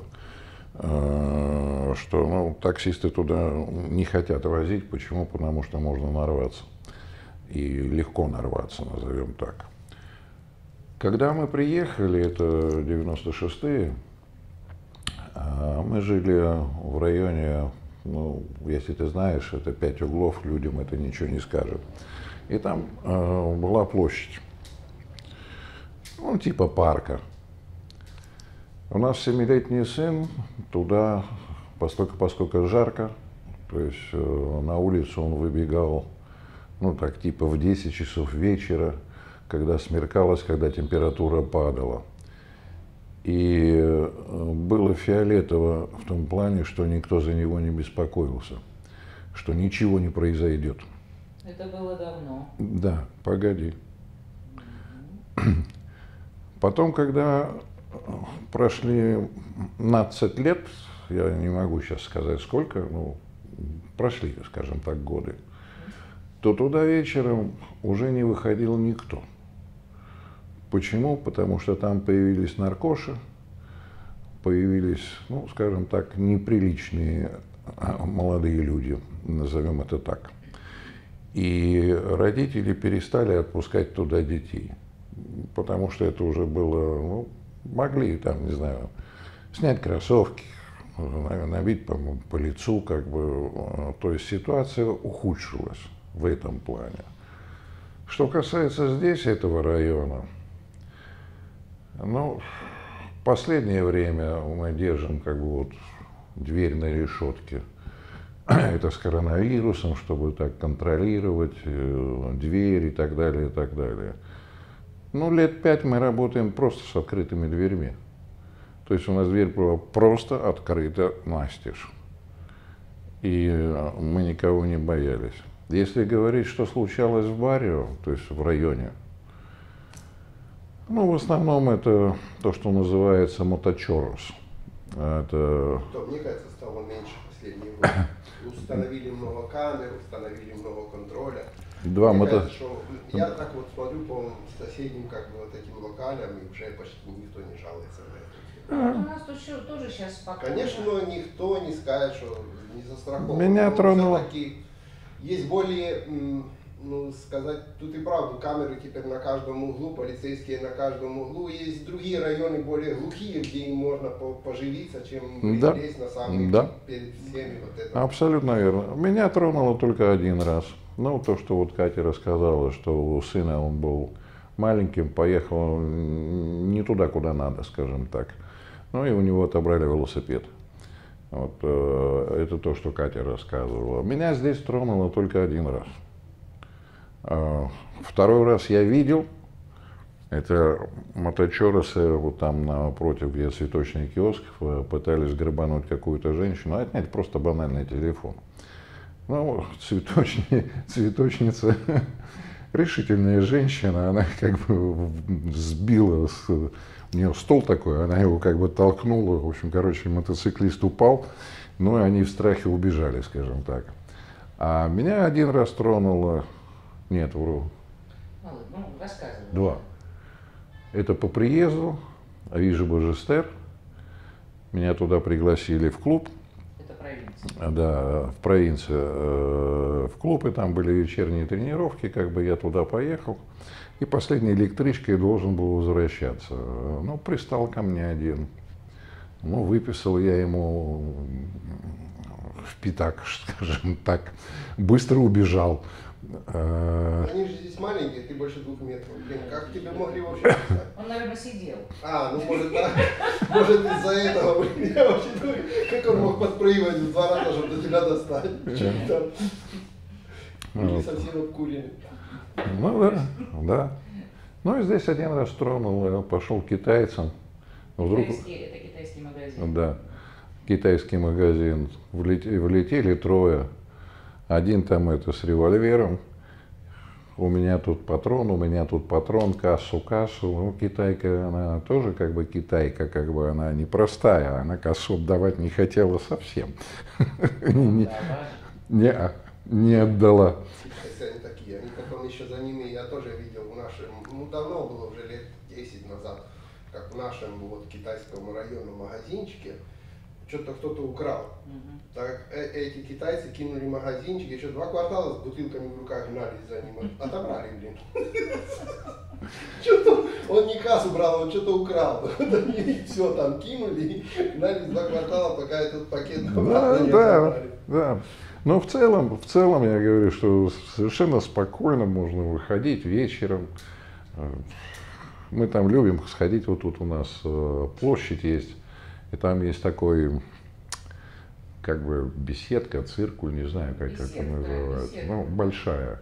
Что таксисты туда не хотят возить. Почему? Потому что можно нарваться. И легко нарваться, назовем так. Когда мы приехали, это 96-е, мы жили в районе ну, если ты знаешь, это 5 углов, людям это ничего не скажет. И там была площадь, ну, типа парка. У нас 7-летний сын туда, поскольку жарко, то есть на улицу он выбегал, ну, так, типа в 10 часов вечера, когда смеркалось, когда температура падала. И было фиолетово в том плане, что никто за него не беспокоился, что ничего не произойдет. Это было давно. Да, погоди. Потом, когда прошли 15 лет, я не могу сейчас сказать сколько, ну, прошли, скажем так, годы, то туда вечером уже не выходил никто. Почему? Потому что там появились наркоши, появились, ну, скажем так, неприличные молодые люди, назовем это так. И родители перестали отпускать туда детей, потому что это уже было, ну, могли там, не знаю, снять кроссовки, набить по лицу, как бы, то есть ситуация ухудшилась в этом плане. Что касается здесь, этого района, ну, в последнее время мы держим, как бы, вот дверь на решетке. Это с коронавирусом, чтобы так контролировать дверь и так далее, и так далее. Ну, лет 5 мы работаем просто с открытыми дверьми. То есть у нас дверь была просто открыта настежь. И мы никого не боялись. Если говорить, что случалось в Баррио, то есть в районе, ну, в основном это то, что называется моточорос. Это... То, мне кажется, стало меньше в последние годы. Установили много камер, установили много контроля. Кажется, что я так вот смотрю по соседним, как бы, вот этим локалям, и уже почти никто не жалуется на это. У нас тут тоже сейчас спокойно. Конечно, никто не скажет, что не застрахован. Меня тронуло. Есть более, ну, сказать, тут и правду, камеры теперь на каждом углу, полицейские на каждом углу. Есть другие районы более глухие, где им можно поживиться, чем да. здесь на самом деле, да. перед всеми вот это. Абсолютно верно. Меня тронуло только один раз. Ну, то, что вот Катя рассказала, что у сына он был маленьким, поехал не туда, куда надо, скажем так. Ну, и у него отобрали велосипед. Вот, это то, что Катя рассказывала. Меня здесь тронуло только один раз. Второй раз я видел, это моточоросы вот там напротив, где цветочный киоск, пытались грабануть какую-то женщину, отнять просто банальный телефон. Ну, цветочница, решительная женщина, она как бы сбила, у нее стол такой, она его как бы толкнула, в общем, короче, мотоциклист упал, ну и они в страхе убежали, скажем так. А меня один раз тронуло, нет, вру. Ну, рассказывай. 2. Это по приезду, Вижу Божестер, меня туда пригласили в клуб. Да, в провинции, в клуб, и там были вечерние тренировки, как бы я туда поехал, и последней электричкой должен был возвращаться. Ну, пристал ко мне один, ну, выписал я ему в пятак, скажем так, быстро убежал. Они же здесь маленькие, ты больше 2 метров. Блин, как тебе могли вообще достать? Он, наверное, сидел. Ну может так. Может из-за этого, блин, я вообще думаю, как он мог подпрыгивать в 2 раза, чтобы до тебя достать. Или совсем обкуренный. Ну да. Ну и здесь один раз тронул, пошел к китайцам. Вдруг... Это китайский магазин. Да, китайский магазин. Влетели 3. Один там это с револьвером, у меня тут патрон, кассу. Ну, китайка, она тоже как бы китайка, как бы она непростая, она кассу отдавать не хотела совсем. Не отдала. Они такие, они потом еще за ними, я тоже видел в нашем, ну давно было, уже лет 10 назад, как в нашем вот китайском районном магазинчике, что-то кто-то украл. Так эти китайцы кинули магазинчик, еще 2 квартала с бутылками в руках гнались за ним. Отобрали, блин. Что-то он не кассу брал, он что-то украл. Они все там кинули, гнались 2 квартала, пока этот пакет обратно не отобрали. Да. Но в целом я говорю, что совершенно спокойно можно выходить вечером. Мы там любим сходить, вот тут у нас площадь есть, и там есть такой, как бы, беседка, циркуль, не знаю, как это называется. Ну, большая.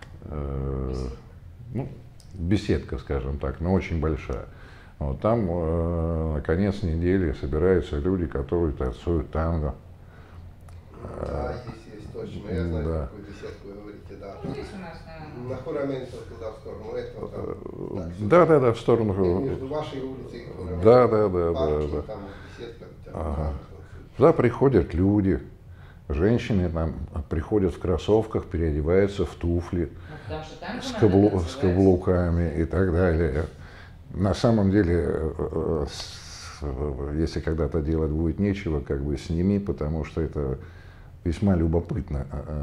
Ну, беседка, скажем так, но очень большая. Вот, там на конец недели собираются люди, которые танцуют танго. Да, есть, точно. Я знаю, да. какую беседку вы говорите, да. Ну, здесь у нас На Хураменцо туда, в сторону этого. Там, Да, в сторону. Между вашей улицей и Хураменцо. Да. Там беседка. Ага. Туда приходят люди, женщины там приходят в кроссовках, переодеваются в туфли, с каблуками и так далее. На самом деле, если когда-то делать будет нечего, как бы сними, потому что это весьма любопытно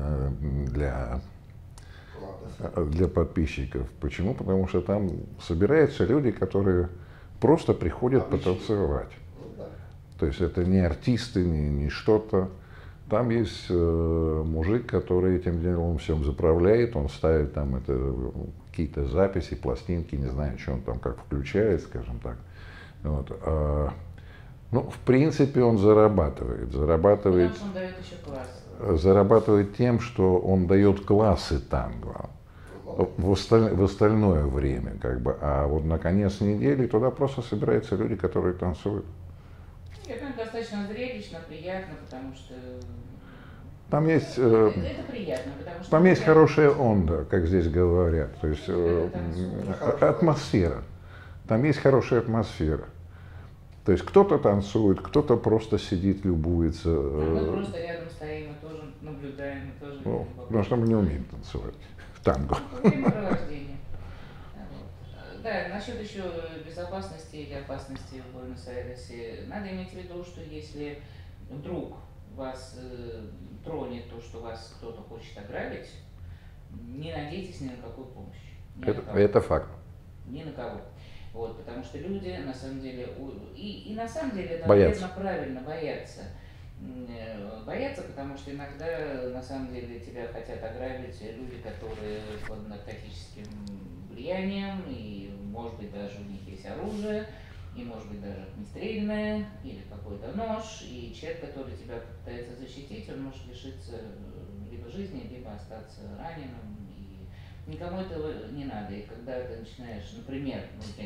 для подписчиков. Почему? Потому что там собираются люди, которые просто приходят потанцевать. То есть это не артисты, не что-то. Там есть мужик, который этим делом всем заправляет, он ставит там какие-то записи, пластинки, не знаю, что он там как включает, скажем так. Вот. Ну, в принципе, он зарабатывает. Потому что он дает еще классы. Зарабатывает тем, что он дает классы танго в остальное время, как бы. А вот на конец недели туда просто собираются люди, которые танцуют. Это достаточно зрелищно, приятно, потому что... Там есть, это приятно, потому что... Там есть хорошая онда, как здесь говорят, то есть атмосфера. Там есть хорошая атмосфера. То есть кто-то танцует, кто-то просто сидит, любуется. Мы просто рядом стоим и тоже наблюдаем, и тоже... Ну, потому что мы не умеем танцевать в танго. Времяпровождение. Да, насчет еще безопасности или опасности в Буэнос-Айресе, надо иметь в виду, что если вдруг вас тронет то, что вас кто-то хочет ограбить, не надейтесь ни на какую помощь. Это факт. Ни на кого. Вот, потому что люди, на самом деле, и на самом деле это, наверное, правильно боятся. Боятся, потому что иногда, на самом деле, тебя хотят ограбить люди, которые под наркотическим влиянием, и, может быть, даже у них есть оружие, и, может быть, даже огнестрельное, или какой-то нож, и человек, который тебя пытается защитить, он может лишиться либо жизни, либо остаться раненым, и никому этого не надо. И когда ты начинаешь, например,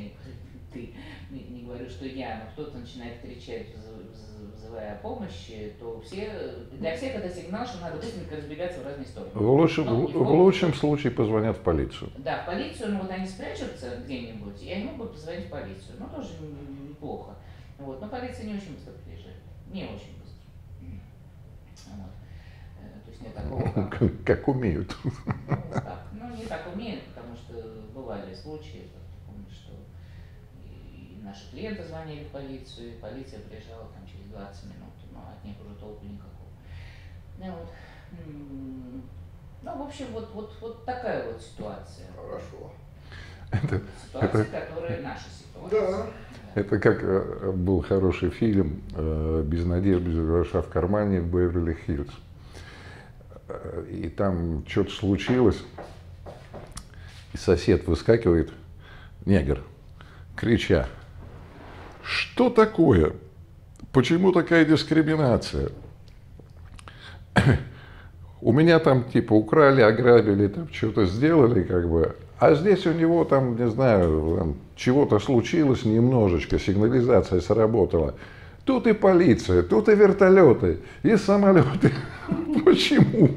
не говорю, что я, но кто-то начинает кричать, вызывая о помощи, то для всех это сигнал, что надо быстренько разбегаться в разные стороны. В лучшем случае позвонят в полицию. Да, в полицию, но вот они спрячутся где-нибудь, и они могут позвонить в полицию. Ну, тоже неплохо. Вот. Но полиция не очень быстро приезжает. Не очень быстро. Вот. То есть не такого, как умеют. Ну, не так умеют, потому что бывали случаи, помню, что и наши клиенты звонили в полицию, и полиция приезжала там через 20 минут, но от них уже толку никакого. Ну, в общем, вот такая вот ситуация. Хорошо. Ситуация, которая наша ситуация. Да. Это как был хороший фильм «Без надежды, без гроша в кармане» в Беверли-Хиллз. И там что-то случилось, и сосед выскакивает, негр, крича: «Что такое? Почему такая дискриминация? У меня там типа украли, ограбили, там что-то сделали, как бы, а здесь у него там, не знаю, там, чего-то случилось немножечко, сигнализация сработала. Тут и полиция, тут и вертолеты, и самолеты. Почему?»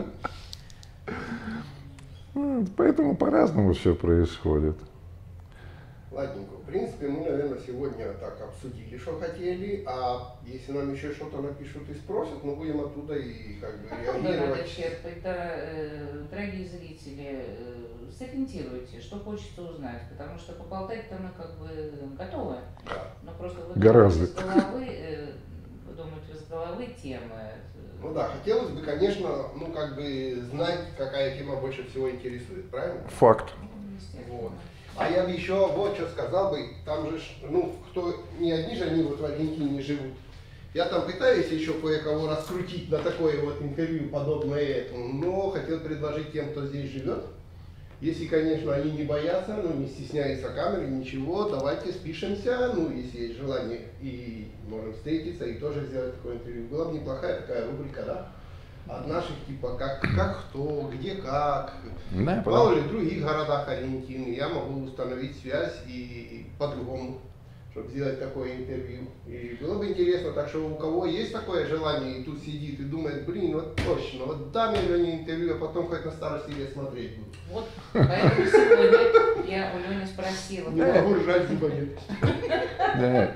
Поэтому по-разному все происходит. Ладненько. В принципе, мы, наверное, сегодня так обсудили, что хотели, а если нам еще что-то напишут и спросят, мы будем оттуда и как бы реагировать. Дорогие зрители, сориентируйте, что хочется узнать, потому что поболтать-то мы как бы готовы, Да. но просто вы Гораздо. думаете из головы темы. Ну да, хотелось бы, конечно, ну как бы знать, какая тема больше всего интересует, правильно? Факт. Вот. А я бы еще вот что сказал бы, там же, ну, кто, не одни же они вот в Аргентине живут, Я там пытаюсь еще кое-кого раскрутить на такое вот интервью, подобное этому, но хотел предложить тем, кто здесь живет. Если, конечно, они не боятся, ну, не стесняются камеры, ничего, давайте спишемся, ну, если есть желание, и можем встретиться и тоже сделать такое интервью. Была бы неплохая такая рубрика, да? От наших, типа, как кто, где как. Да, Мало ли в других городах Аргентины, я могу установить связь и по-другому, чтобы сделать такое интервью. И было бы интересно, так что у кого есть такое желание и тут сидит и думает, блин, вот точно, вот дам я Лене интервью, а потом хоть на старости лет смотреть буду. Вот, поэтому сегодня я у Лени спросила. Не могу ржать зубами. Да,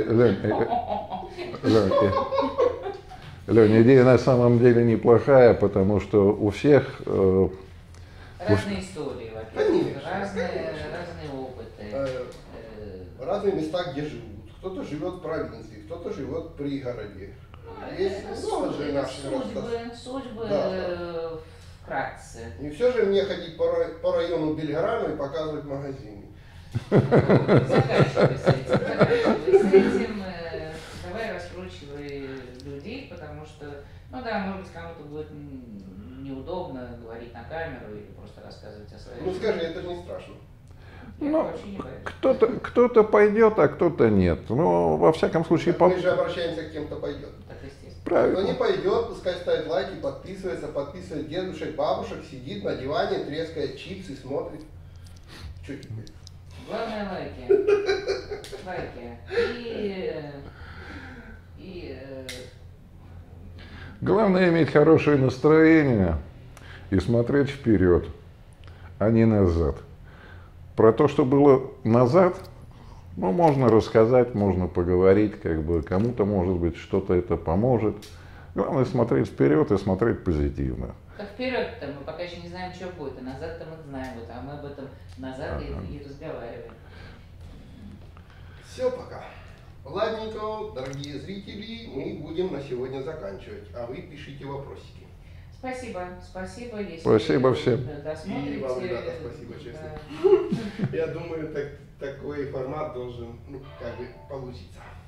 Лёнь, идея на самом деле неплохая, потому что у всех Разные истории, во-первых, Конечно. разные опыты. Разные места, где живут. Кто-то живет в провинции, кто-то живет в пригороде. Есть много же наших Судьбы Да. вкратце. Не все же мне ходить по району Бельграну и показывать магазины. Заканчивай с этим. Давай раскручивай людей, потому что, ну да, может быть, кому-то будет неудобно говорить на камеру или просто рассказывать о своей Ну жизни. скажи, это же не страшно. Я Ну, вообще не боюсь. кто-то пойдет, а кто-то нет. Но во всяком случае, Мы же обращаемся к тем, кто пойдет. Так естественно. Кто не правильно. пойдет, пускай ставит лайки, подписывает дедушек, бабушек, сидит на диване, трескает чипсы, смотрит. Что теперь? Главное лайки. Лайки. Главное иметь хорошее настроение и смотреть вперед, а не назад. Про то, что было назад, ну, можно рассказать, можно поговорить, как бы кому-то, может быть, что-то это поможет. Главное смотреть вперед и смотреть позитивно. Так вперед-то мы пока еще не знаем, что будет, а назад-то мы знаем, вот, а мы об этом назад и разговариваем. Все, пока. Ладненько, дорогие зрители, мы будем на сегодня заканчивать, а вы пишите вопросики. Спасибо, если Спасибо всем. досмотрите. И вам, ребята, спасибо, честно. Да. Я думаю, такой формат должен, ну, как бы получиться.